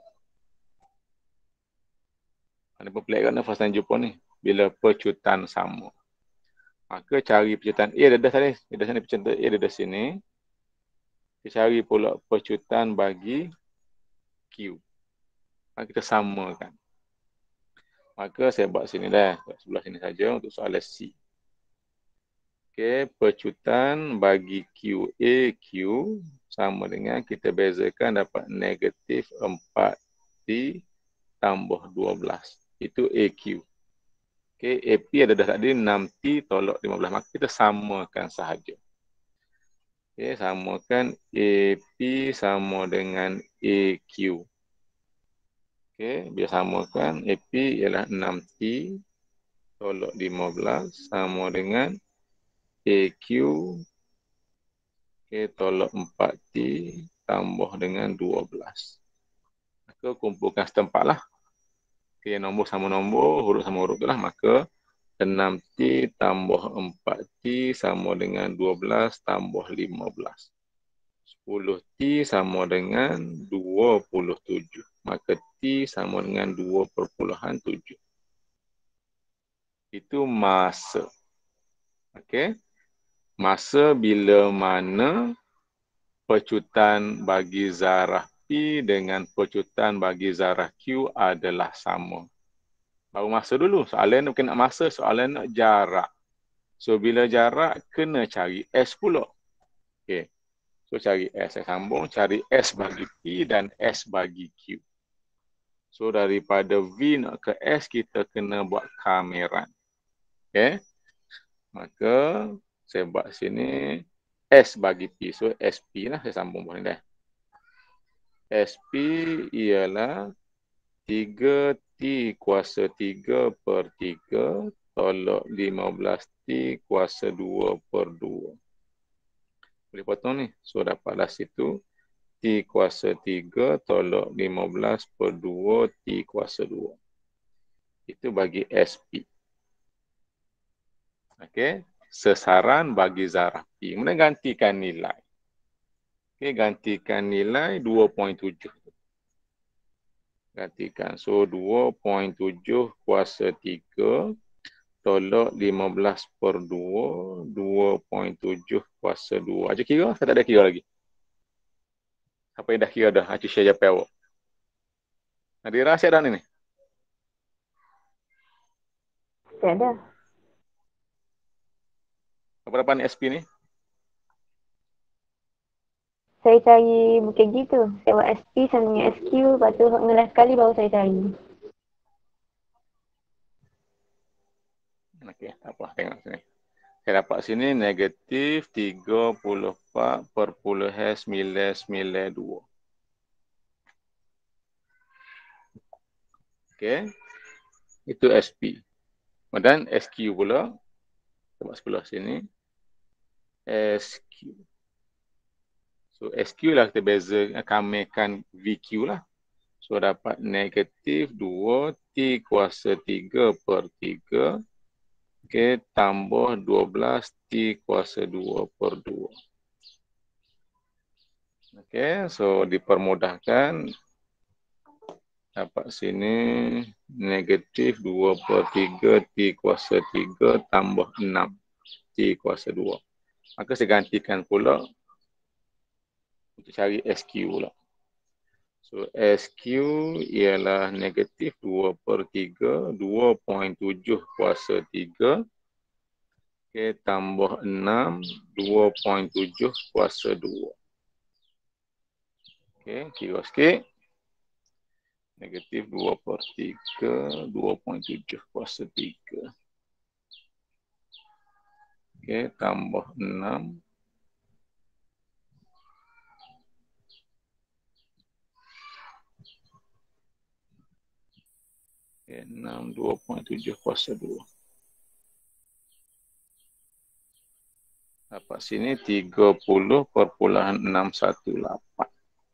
Ada pelik kan first time jumpa ni bila percutan sama. Maka cari percutan A ada tadi, ada sini percutan A ada sini. Kita cari pula percutan bagi Q. Maka kita samakan. Maka saya buat sini dah, sebelah sini saja untuk soalan C. Okey, percutan bagi Q A Q sama dengan kita bezakan dapat negatif empat T tambah dua belas. Itu A Q. Okey, A P ada dah tadi enam T tolak lima belas. Maka kita samakan sahaja. Okey, samakan A P sama dengan A Q. Okey, bila samakan A P ialah enam T tolak lima belas sama dengan A Q okay, tolak empat T tambah dengan dua belas. Maka kumpulkan setempat lah. Okay, nombor sama nombor, huruf sama huruf tu lah. Maka enam T tambah empat T sama dengan dua belas tambah lima belas. sepuluh T sama dengan dua puluh tujuh. Maka T sama dengan dua perpuluhan tujuh. Itu masa. Okey. Masa bila mana percutan bagi zarah P dengan percutan bagi zarah Q adalah sama. Baru masa dulu. Soalan bukan nak masa, soalan nak jarak. So, bila jarak, kena cari S pula. Okey. So, cari S. Saya sambung. Cari S bagi P dan S bagi Q. So, daripada V nak ke S, kita kena buat kameran. Okey. Maka, saya buat sini S bagi P. So, S P lah. Saya sambung boleh dah. S P ialah tiga T kuasa tiga per tiga tolak lima belas T kuasa dua per dua. Boleh potong ni. So, dapatlah situ T kuasa tiga tolak lima belas per dua T kuasa dua. Itu bagi S P. Okey. Sesaran bagi zarah P. Kemudian gantikan nilai. Okey, gantikan nilai dua perpuluhan tujuh. Gantikan. So, dua perpuluhan tujuh kuasa tiga tolak lima belas per dua, dua perpuluhan tujuh kuasa dua. Aja kira? Saya tak ada kira lagi. Apa yang dah kira dah? Aja share jawapan awak. Ada rahsia dah ni? Tak ada. Apa-apa ni S P ni? Saya cari bukan gitu. Saya buat S P sama dengan S Q. Lepas tu ngelas sekali baru saya cari. Okey, tak apa. Tengok sini. Saya dapat sini negatif tiga puluh empat perpuluhan sembilan sembilan dua. Okey. Itu S P. Dan S Q pula. Sebab sebelah sini. S Q. So, S Q lah kita beza kamekan V Q lah. So, dapat negatif dua T kuasa tiga per tiga. Okay, tambah dua belas T kuasa dua per dua. Okay, so dipermudahkan. Dapat sini negatif dua per tiga T kuasa tiga tambah enam T kuasa dua. Maka saya gantikan pula untuk cari S Q pula. So, S Q ialah negatif dua per tiga, dua perpuluhan tujuh kuasa tiga. Okay, tambah enam, dua perpuluhan tujuh kuasa dua. Okay, kira sikit. Negatif dua per tiga, dua koma tujuh kuasa tiga. Okey, tambah enam. Okay, enam, dua koma tujuh kuasa dua. Dapat sini tiga puluh perpuluhan enam satu lapan.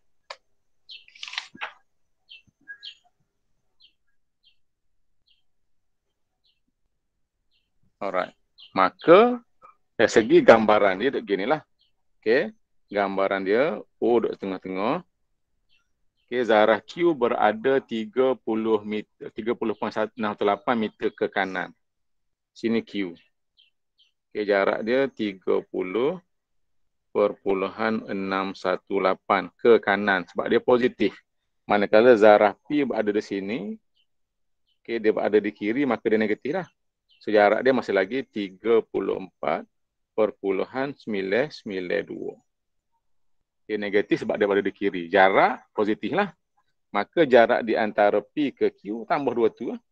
Alright. Maka dari segi gambaran dia beginilah. Okey, gambaran dia O duduk tengah-tengah. Okey, zarah Q berada tiga puluh meter, tiga puluh perpuluhan enam satu lapan meter ke kanan. Sini Q. Okey, jarak dia tiga puluh perpuluhan enam satu lapan ke kanan sebab dia positif. Manakala zarah P berada di sini, okey, dia berada di kiri, maka dia negatif lah. So, jarak dia masih lagi tiga puluh empat perpuluhan sembilan sembilan dua. Dia negatif sebab dia berada di kiri. Jarak positif lah. Maka jarak di antara P ke Q tambah dua tu lah.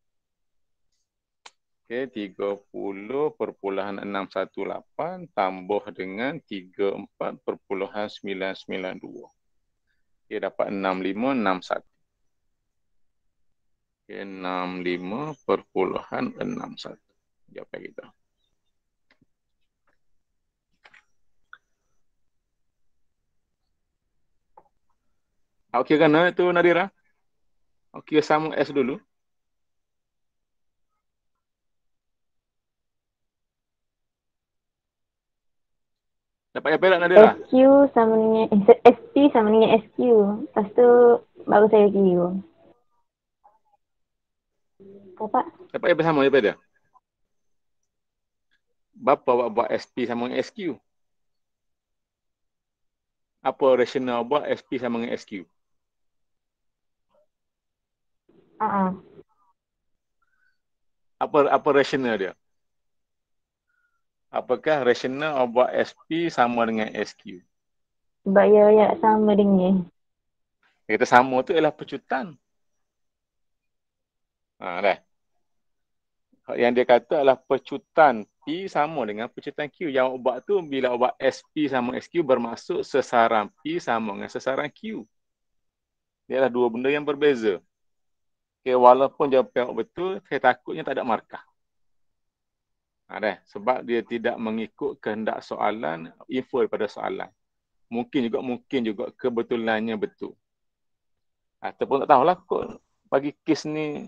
Okey, tiga puluh perpuluhan enam satu lapan tambah dengan tiga puluh empat perpuluhan sembilan sembilan dua. Okey, dapat enam puluh lima enam puluh satu. Okey, enam puluh lima perpuluhan enam satu. Jawapan kita. Okey kan itu Nadira? Okey, sama S dulu. Dapat apa tak Nadira? S Q sama dengan eh, S P sama dengan S Q. Lepas tu baru saya kira. Dapat? Dapat apa sama daripada dia? Bapa awak buat S P sama dengan S Q? Apa rasional buat S P sama dengan S Q? Uh-uh. Apa apa rasional dia? Apakah rasional buat S P sama dengan S Q? Sebab ia ya sama dengan. Kita sama tu ialah pecutan. Ha, dah. Yang dia kata adalah pecutan P sama dengan pecutan Q. Yang awak buat tu bila awak buat S P sama S Q bermaksud sesaran P sama dengan sesaran Q. Dia adalah dua benda yang berbeza. Okay, walaupun jawapan awak betul, saya takutnya tak ada markah. Ha, dah. Sebab dia tidak mengikut kehendak soalan, info daripada soalan. Mungkin juga, mungkin juga kebetulannya betul. Ataupun tak tahulah kot bagi kes ni.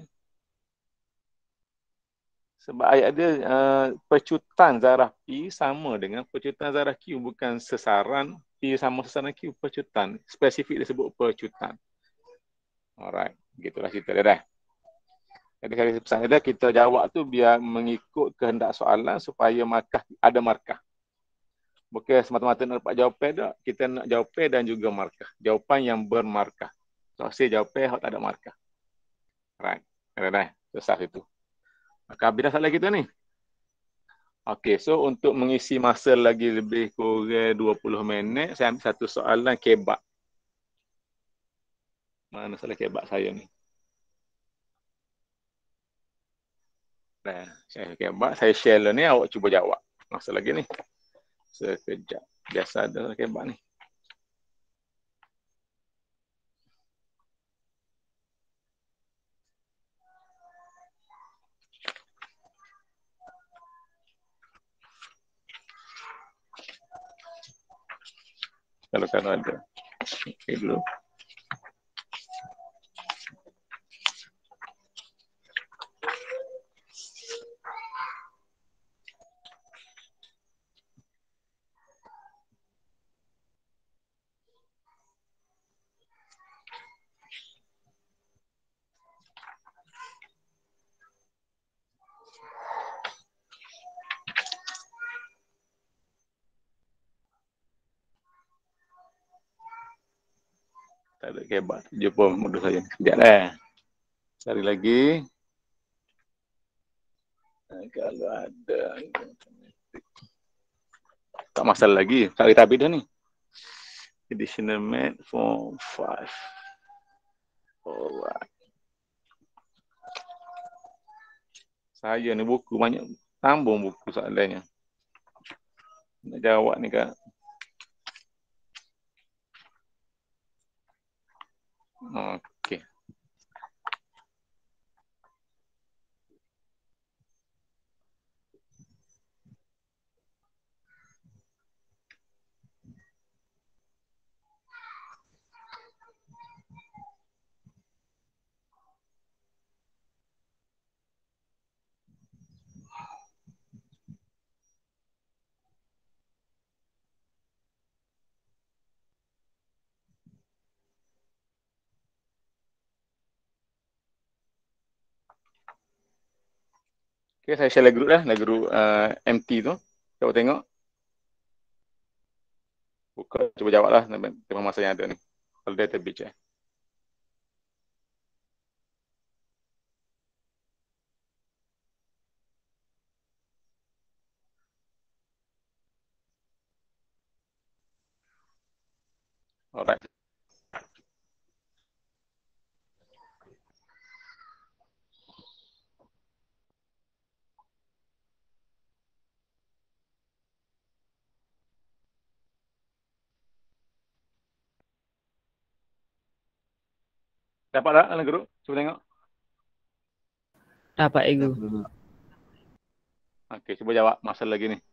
Sebab ayat dia uh, pecutan zarah P sama dengan pecutan zarah Q. Bukan sesaran P sama sesaran Q. Pecutan. Spesifik disebut pecutan. Alright. Begitulah cerita dia dah. Jadi kali pesan dia, kita jawab tu biar mengikut kehendak soalan supaya markah, ada markah. Bukan semata-mata nak dapat jawapan tak. Kita nak jawapan dan juga markah. Jawapan yang bermarkah. So, saya jawapan tak ada markah. Alright. Dah dah. Selesai itu. Maka habis dah soalan kita ni. Okey, so untuk mengisi masa lagi lebih kurang dua puluh minit, saya ambil satu soalan kebab. Mana soalan kebab saya ni? Nah, saya kebab, saya share ni, awak cuba jawab. Masa lagi ni. Sekejap. Biasa ada kebab ni. Kalau kalau ada. Okey dulu. Tak ada kebab. Jumpa mudah saja. Sekejap lah. Cari lagi. Kalau ada. Tak masalah lagi. Tak kita habis dah ni. Additional math form five. Alright. Saya ni buku banyak. Sambung buku soalannya. Nak jawab ni kan. Okey. Okay, saya share group dah, lah group uh, M T tu. Cuba tengok. Buka, cuba jawab lah tema masa yang ada ni. Kalau dia terbit je. Alright. Dapat tak dalam group? Cuba tengok. Dapat ego. Okey, cuba jawab masalah lagi ni.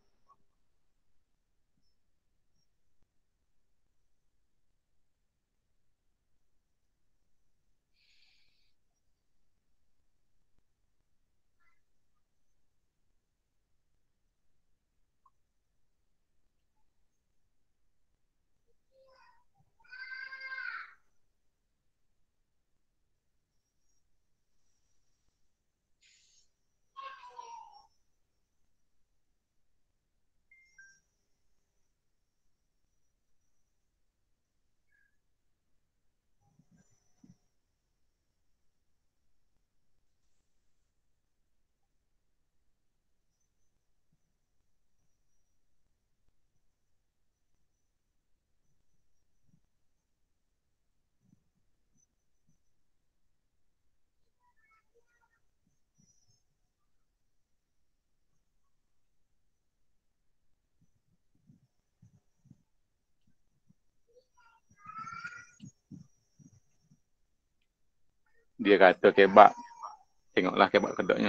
Dia kata kebab. Tengoklah kebab kedoknya.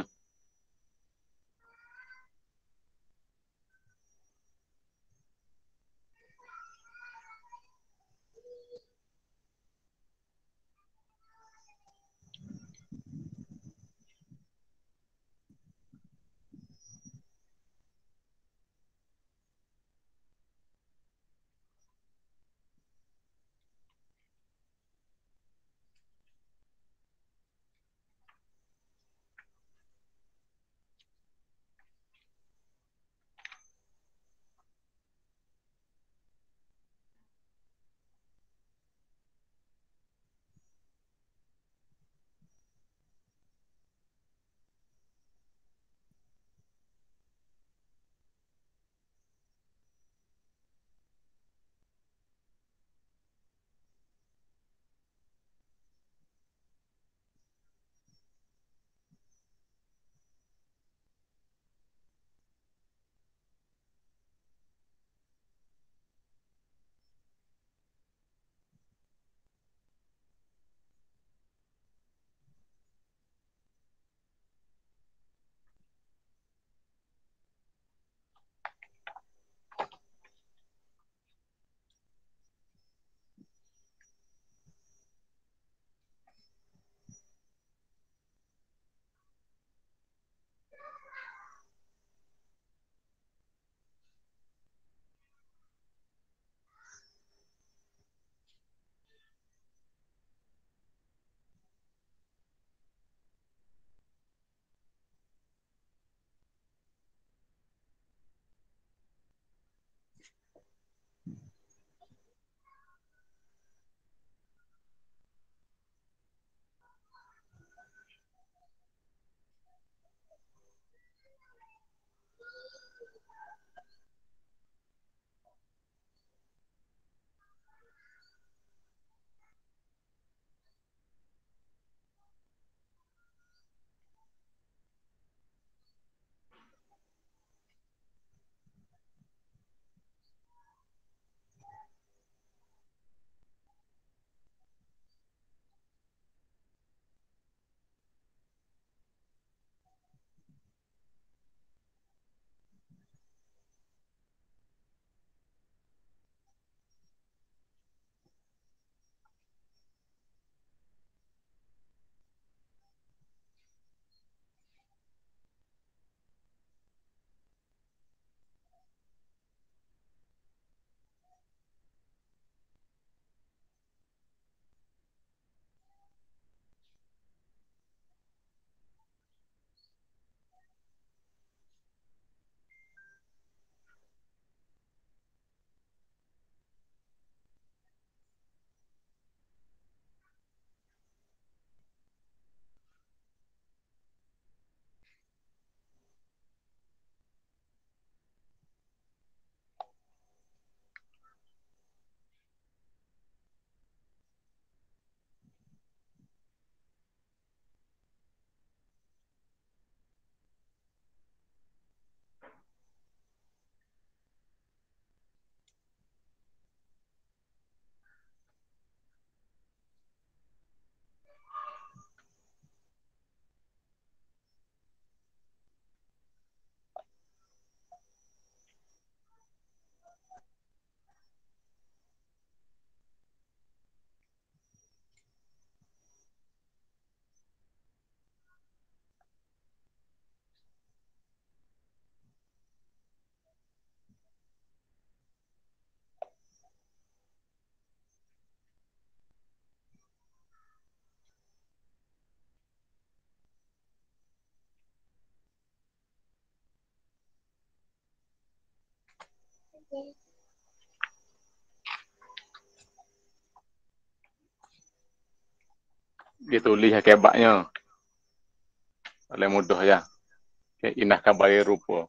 Dia tulis kebatnya. Oleh mudah ya. Okay, indah kabari rupa.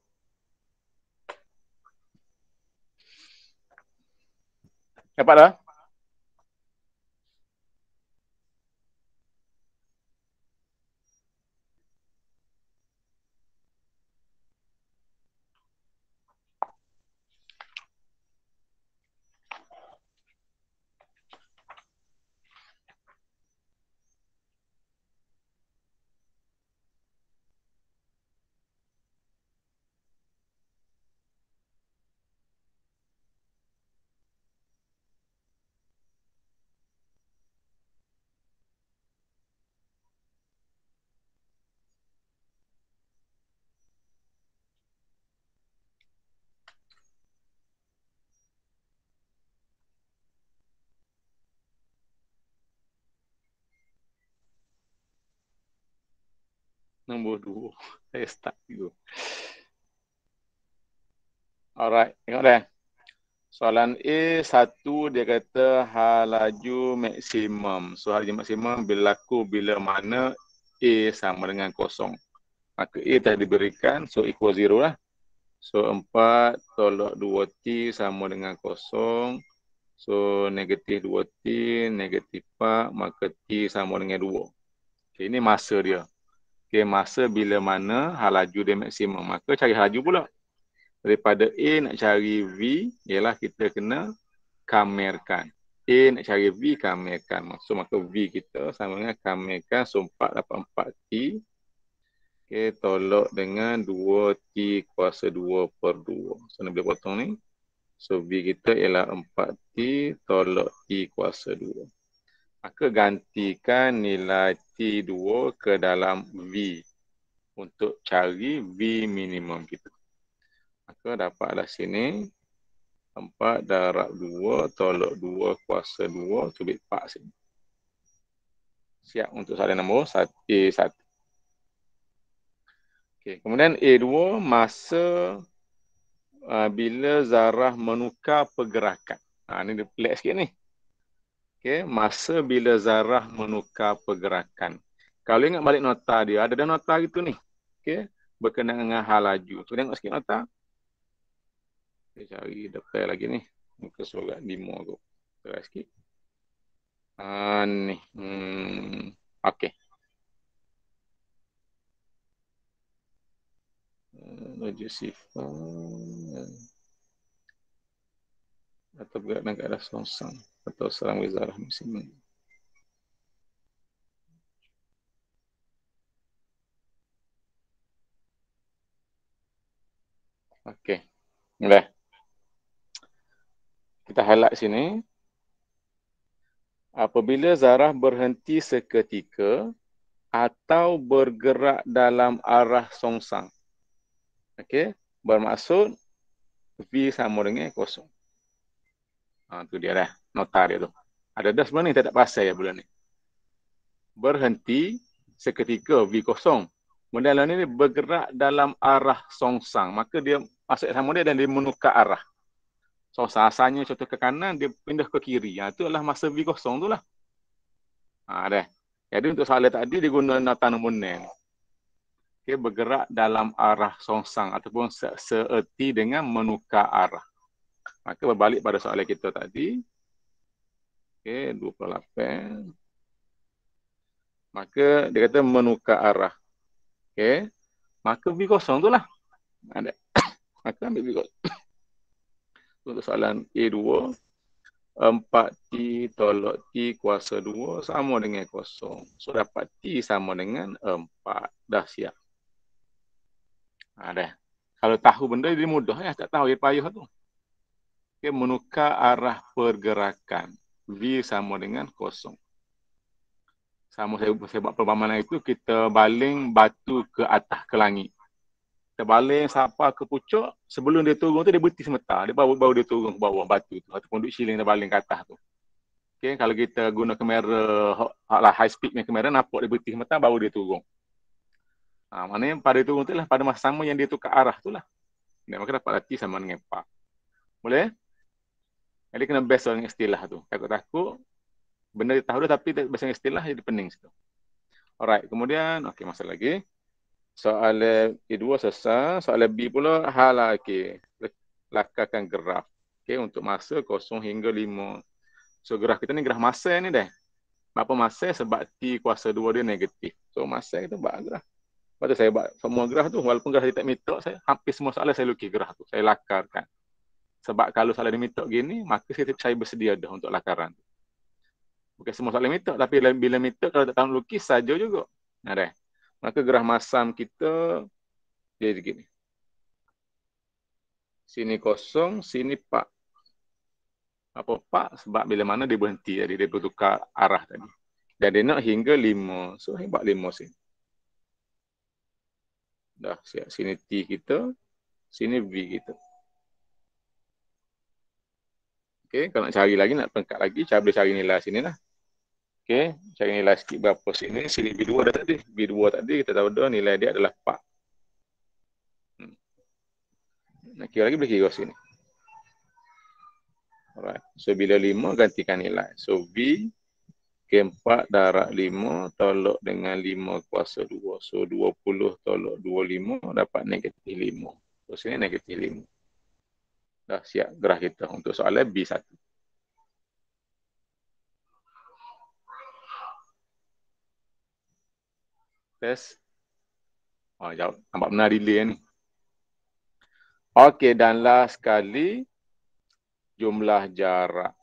Dapat dah? Nombor dua. Saya start dulu. Alright, tengok dah. Soalan A satu dia kata halaju maksimum. So halaju maksimum berlaku bila mana A sama dengan kosong. Maka A telah diberikan, so equal zero lah. So empat tolak dua T sama dengan kosong. So negatif dua T, negatif empat, maka T sama dengan dua. Okay, ini masa dia. Okay, masa bila mana halaju dia maksimum. Maka cari halaju pula. Daripada A nak cari V, ialah kita kena kamerkan. A nak cari V, kamerkan. Maksud maka V kita sama dengan kamerkan. So empat dapat empat T. Okay, tolak dengan dua T kuasa dua per dua. So, nak boleh potong ni. So, V kita ialah empat T tolak T kuasa dua. Maka gantikan nilai T dua ke dalam V untuk cari V minimum kita. Maka dapatlah sini empat darab dua tolak dua kuasa dua cubit empat sini. Siap untuk soalan nombor A satu. Okay. Kemudian A dua, masa uh, bila zarah menukar pergerakan. Ha, ini dia pelik sikit ni. Okay. Masa bila zarah menukar pergerakan. Kalau ingat balik nota dia, ada dah nota gitu ni. Okay. Berkenaan dengan hal laju. So, tengok sikit nota. Kita cari detail lagi ni. Muka surat lima aku. Try sikit. Ah, ni. Hmm. Okey. Laju sifat. Atau bergerak dan keadaan songsang. Atau serang wizarah musim. Okey. Boleh. Kita highlight sini. Apabila zarah berhenti seketika atau bergerak dalam arah songsang. Okey. Bermaksud V sama dengan kosong. Ha, tu dia dah. Nota dia tu. Ada dah sebenarnya kita tak pasal ya bulan ni. Berhenti seketika V kosong. Kemudian lain ini bergerak dalam arah songsang. Maka dia masuk sama dia dan dia menukar arah. So, asalnya contoh ke kanan, dia pindah ke kiri. Ha, itu adalah masa V kosong tu lah. Ha, dah. Jadi untuk soalan tadi, dia guna nota nombor enam. Okay, bergerak dalam arah songsang ataupun se seerti dengan menukar arah. Maka berbalik pada soalan kita tadi. Okay, dua puluh lapan. Maka dia kata menukar arah. Okay. Maka V kosong tu lah. Ada. Maka ambil V kosong. Untuk soalan A dua, empat T tolak T kuasa dua sama dengan kosong. So, dapat T sama dengan empat. Dah siap. Ha, dah. Kalau tahu benda, dia mudah ya. Tak tahu, dia payah tu. Okay, menukar arah pergerakan. V sama dengan kosong. Sama saya, saya buat perumpamaan itu, kita baling batu ke atas, ke langit. Kita baling sampai ke pucuk, sebelum dia turun tu dia berhenti sebentar. Dia baru, baru dia turun ke bawah batu tu. Ataupun duduk siling dia baling ke atas tu. Okay, kalau kita guna kamera, high speed punya kamera, nampak dia berhenti sebentar, baru dia turun. Ha, maknanya pada turun tu lah, pada masa sama yang dia tukar arah tu lah. Dan maka dapat T sama dengan empat. Boleh? Jadi kena base dengan istilah tu. Takut-takut benda tahu dah tapi base dengan istilah jadi pening situ. Alright, kemudian okey masa lagi. Soalan B dua selesai, soalan B pula hal okey. Lakarkan graf. Okey untuk masa kosong hingga lima. So graf kita ni graf masa ni dah. Berapa masa sebab T kuasa dua dia negatif. So masa kita buat graf. Lepas tu saya buat semua graf tu walaupun graf dia tak mitok, saya hampir semua soalan saya lukis graf tu. Saya lakarkan. Sebab kalau soalan dia mitok gini, maka saya, saya bersedia dah untuk lakaran. Bukan semua soalan mitok, tapi bila mitok kalau tak tahu lukis saja juga. Nah dah. Maka graf masam kita dia begini. Sini kosong, sini pak. Apa pak? Sebab bila mana dia berhenti, jadi dia bertukar arah tadi. Dan dia nak hingga lima. So, saya buat lima sini. Dah siap. Sini T kita, sini V kita. Okey, kalau nak cari lagi, nak pengkat lagi, cara boleh cari nilai sini lah. Okey, cari nilai sikit berapa sini. Sini B dua dah tadi. B dua tadi, kita tahu dah nilai dia adalah empat. Hmm. Nak kira lagi, boleh kira sini. Alright. So, bila lima, gantikan nilai. So, V ke empat darab lima tolak dengan lima kuasa dua. So, dua puluh tolak dua puluh lima dapat negatif lima. So, sini negatif lima. Dah siap graf kita untuk soalan B satu. Test. Oh, jawab. Nampak benar delay ni. Okey, dan last sekali jumlah jarak.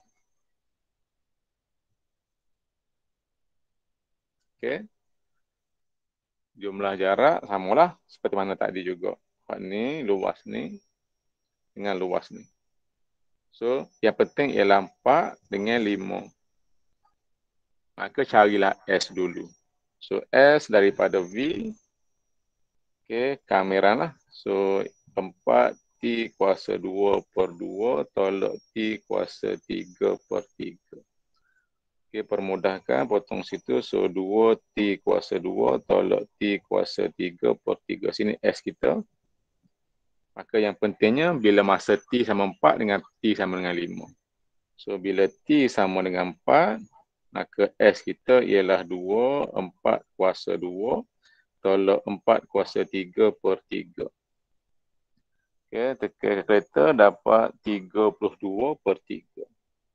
Okey. Jumlah jarak samalah seperti mana tadi juga. Ni luas ni dengan luas ni. So, yang penting ialah empat dengan lima. Maka carilah S dulu. So, S daripada V. Okey, kamera lah. So, empat T kuasa dua per dua tolak T kuasa tiga per tiga. Okey, permudahkan, potong situ. So, dua T kuasa dua tolak T kuasa tiga per tiga. Sini S kita. Maka yang pentingnya, bila masa T sama empat dengan T sama dengan lima. So, bila T sama dengan empat, maka S kita ialah dua, empat kuasa dua tolak empat kuasa tiga per tiga. Okey, tekan kereta dapat tiga puluh dua per tiga.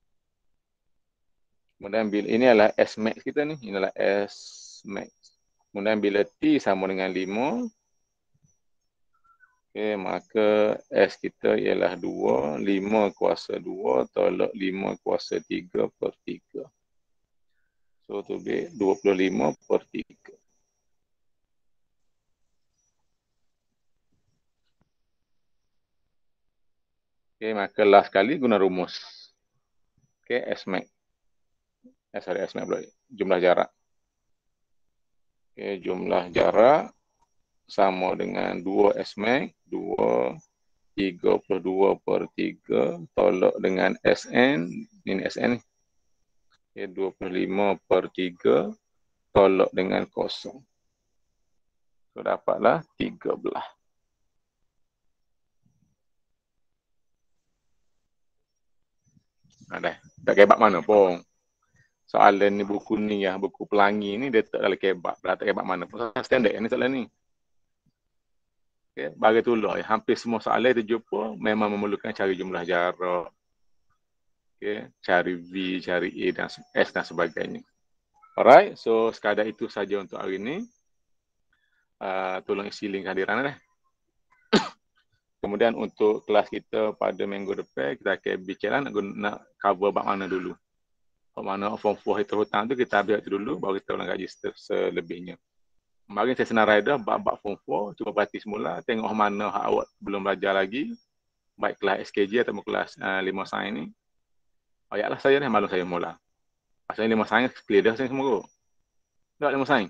Kemudian bila ini adalah S max kita ni, ini adalah S max. Kemudian bila T sama dengan lima, okey, maka S kita ialah dua, lima kuasa dua tolak lima kuasa tiga per tiga. So, tu lebih dua puluh lima per tiga. Okey, maka last kali guna rumus. Okey, S max. Eh, sorry, S max pula. Jumlah jarak. Okey, jumlah jarak sama dengan dua S max, dua, tiga puluh dua per tiga tolak dengan S N, ini S N ni. Okay, dua puluh lima per tiga tolak dengan kosong. So, dapatlah tiga belas. Ada, tak kebab mana pun. Soalan ni buku ni ya, buku pelangi ni dia tak dalam kebab. Tak kebab mana pun. Standard ni soalan ni. Okay, bagi tu lah, hampir semua soalan kita jumpa memang memerlukan cari jumlah jarak. Okay, cari V, cari A dan S dan sebagainya. Alright, so sekadar itu saja untuk hari ini. Uh, tolong isi link hadiran dah. Kemudian untuk kelas kita pada minggu depan, kita akan bincang nak, nak cover bab mana dulu. Bab mana form empat itu hutang tu kita ambil itu dulu, baru kita ulang kaji selebihnya. Kemarin saya senarai dah bab-bab form empat, cuba berhati semula, tengok mana hak awak belum belajar lagi, baik kelas S K J atau kelas uh, lima sains ni. Ayatlah saya ni, malu saya mula. Pasal lima sains, clear dah saya semua. Tak lima sains?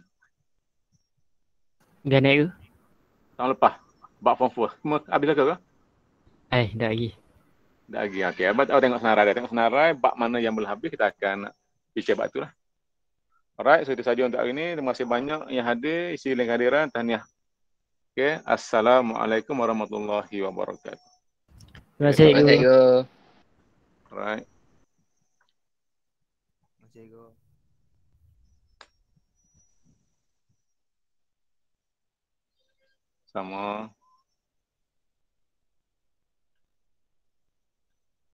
Dah naik ke? Tahun lepas, bab form empat. Semua habis ke ke? Eh, dah lagi. Dah lagi, okey. Abang tahu tengok senarai dah. Tengok senarai, bab mana yang belum habis, kita akan bincang bab tu lah. Alright, so itu saja untuk hari ini. Terima kasih banyak yang hadir, isi link hadiran, tahniah. Okay. Assalamualaikum warahmatullahi wabarakatuh. Terima Terima kasih. kasih, Alright. cikgu. Alright. Cikgu. Sama.